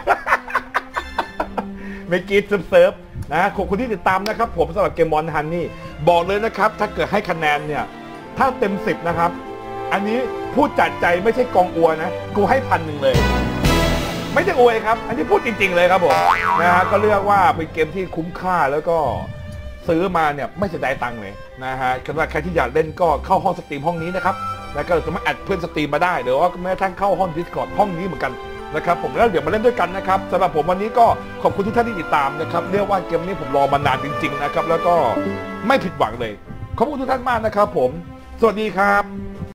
S2: ไม่กีดเซิร์ฟนะขอบคุณที่ติดตามนะครับผมสำหรับเกมมอนฮันนี่บอกเลยนะครับถ้าเกิดให้คะแนนเนี่ยถ้าเต็ม10นะครับอันนี้พูดจัดใจไม่ใช่กองอัวนะกูให้1,000เลยไม่ใช่อวยครับอันนี้พูดจริงๆเลยครับผมนะฮะก็เรียกว่าเป็นเกมที่คุ้มค่าแล้วก็ซื้อมาเนี่ยไม่เสียดายตังค์เลยนะฮะสำหรับใครที่อยากเล่นก็เข้าห้องสตรีมห้องนี้นะครับแล้วก็สามารถแอดเพื่อนสตรีมมาได้หรือว่าแม้กระทั่งเข้าห้อง Discord ห้องนี้เหมือนกันนะครับผมแล้วเดี๋ยวมาเล่นด้วยกันนะครับสำหรับผมวันนี้ก็ขอบคุณทุกท่านที่ติดตามนะครับเรียกว่าเกมนี้ผมรอมานานจริงๆนะครับแล้วก็ไม่ผิดหวังเลยขอบคุณทุกท่านมากนะครับผมสวัสดีครับ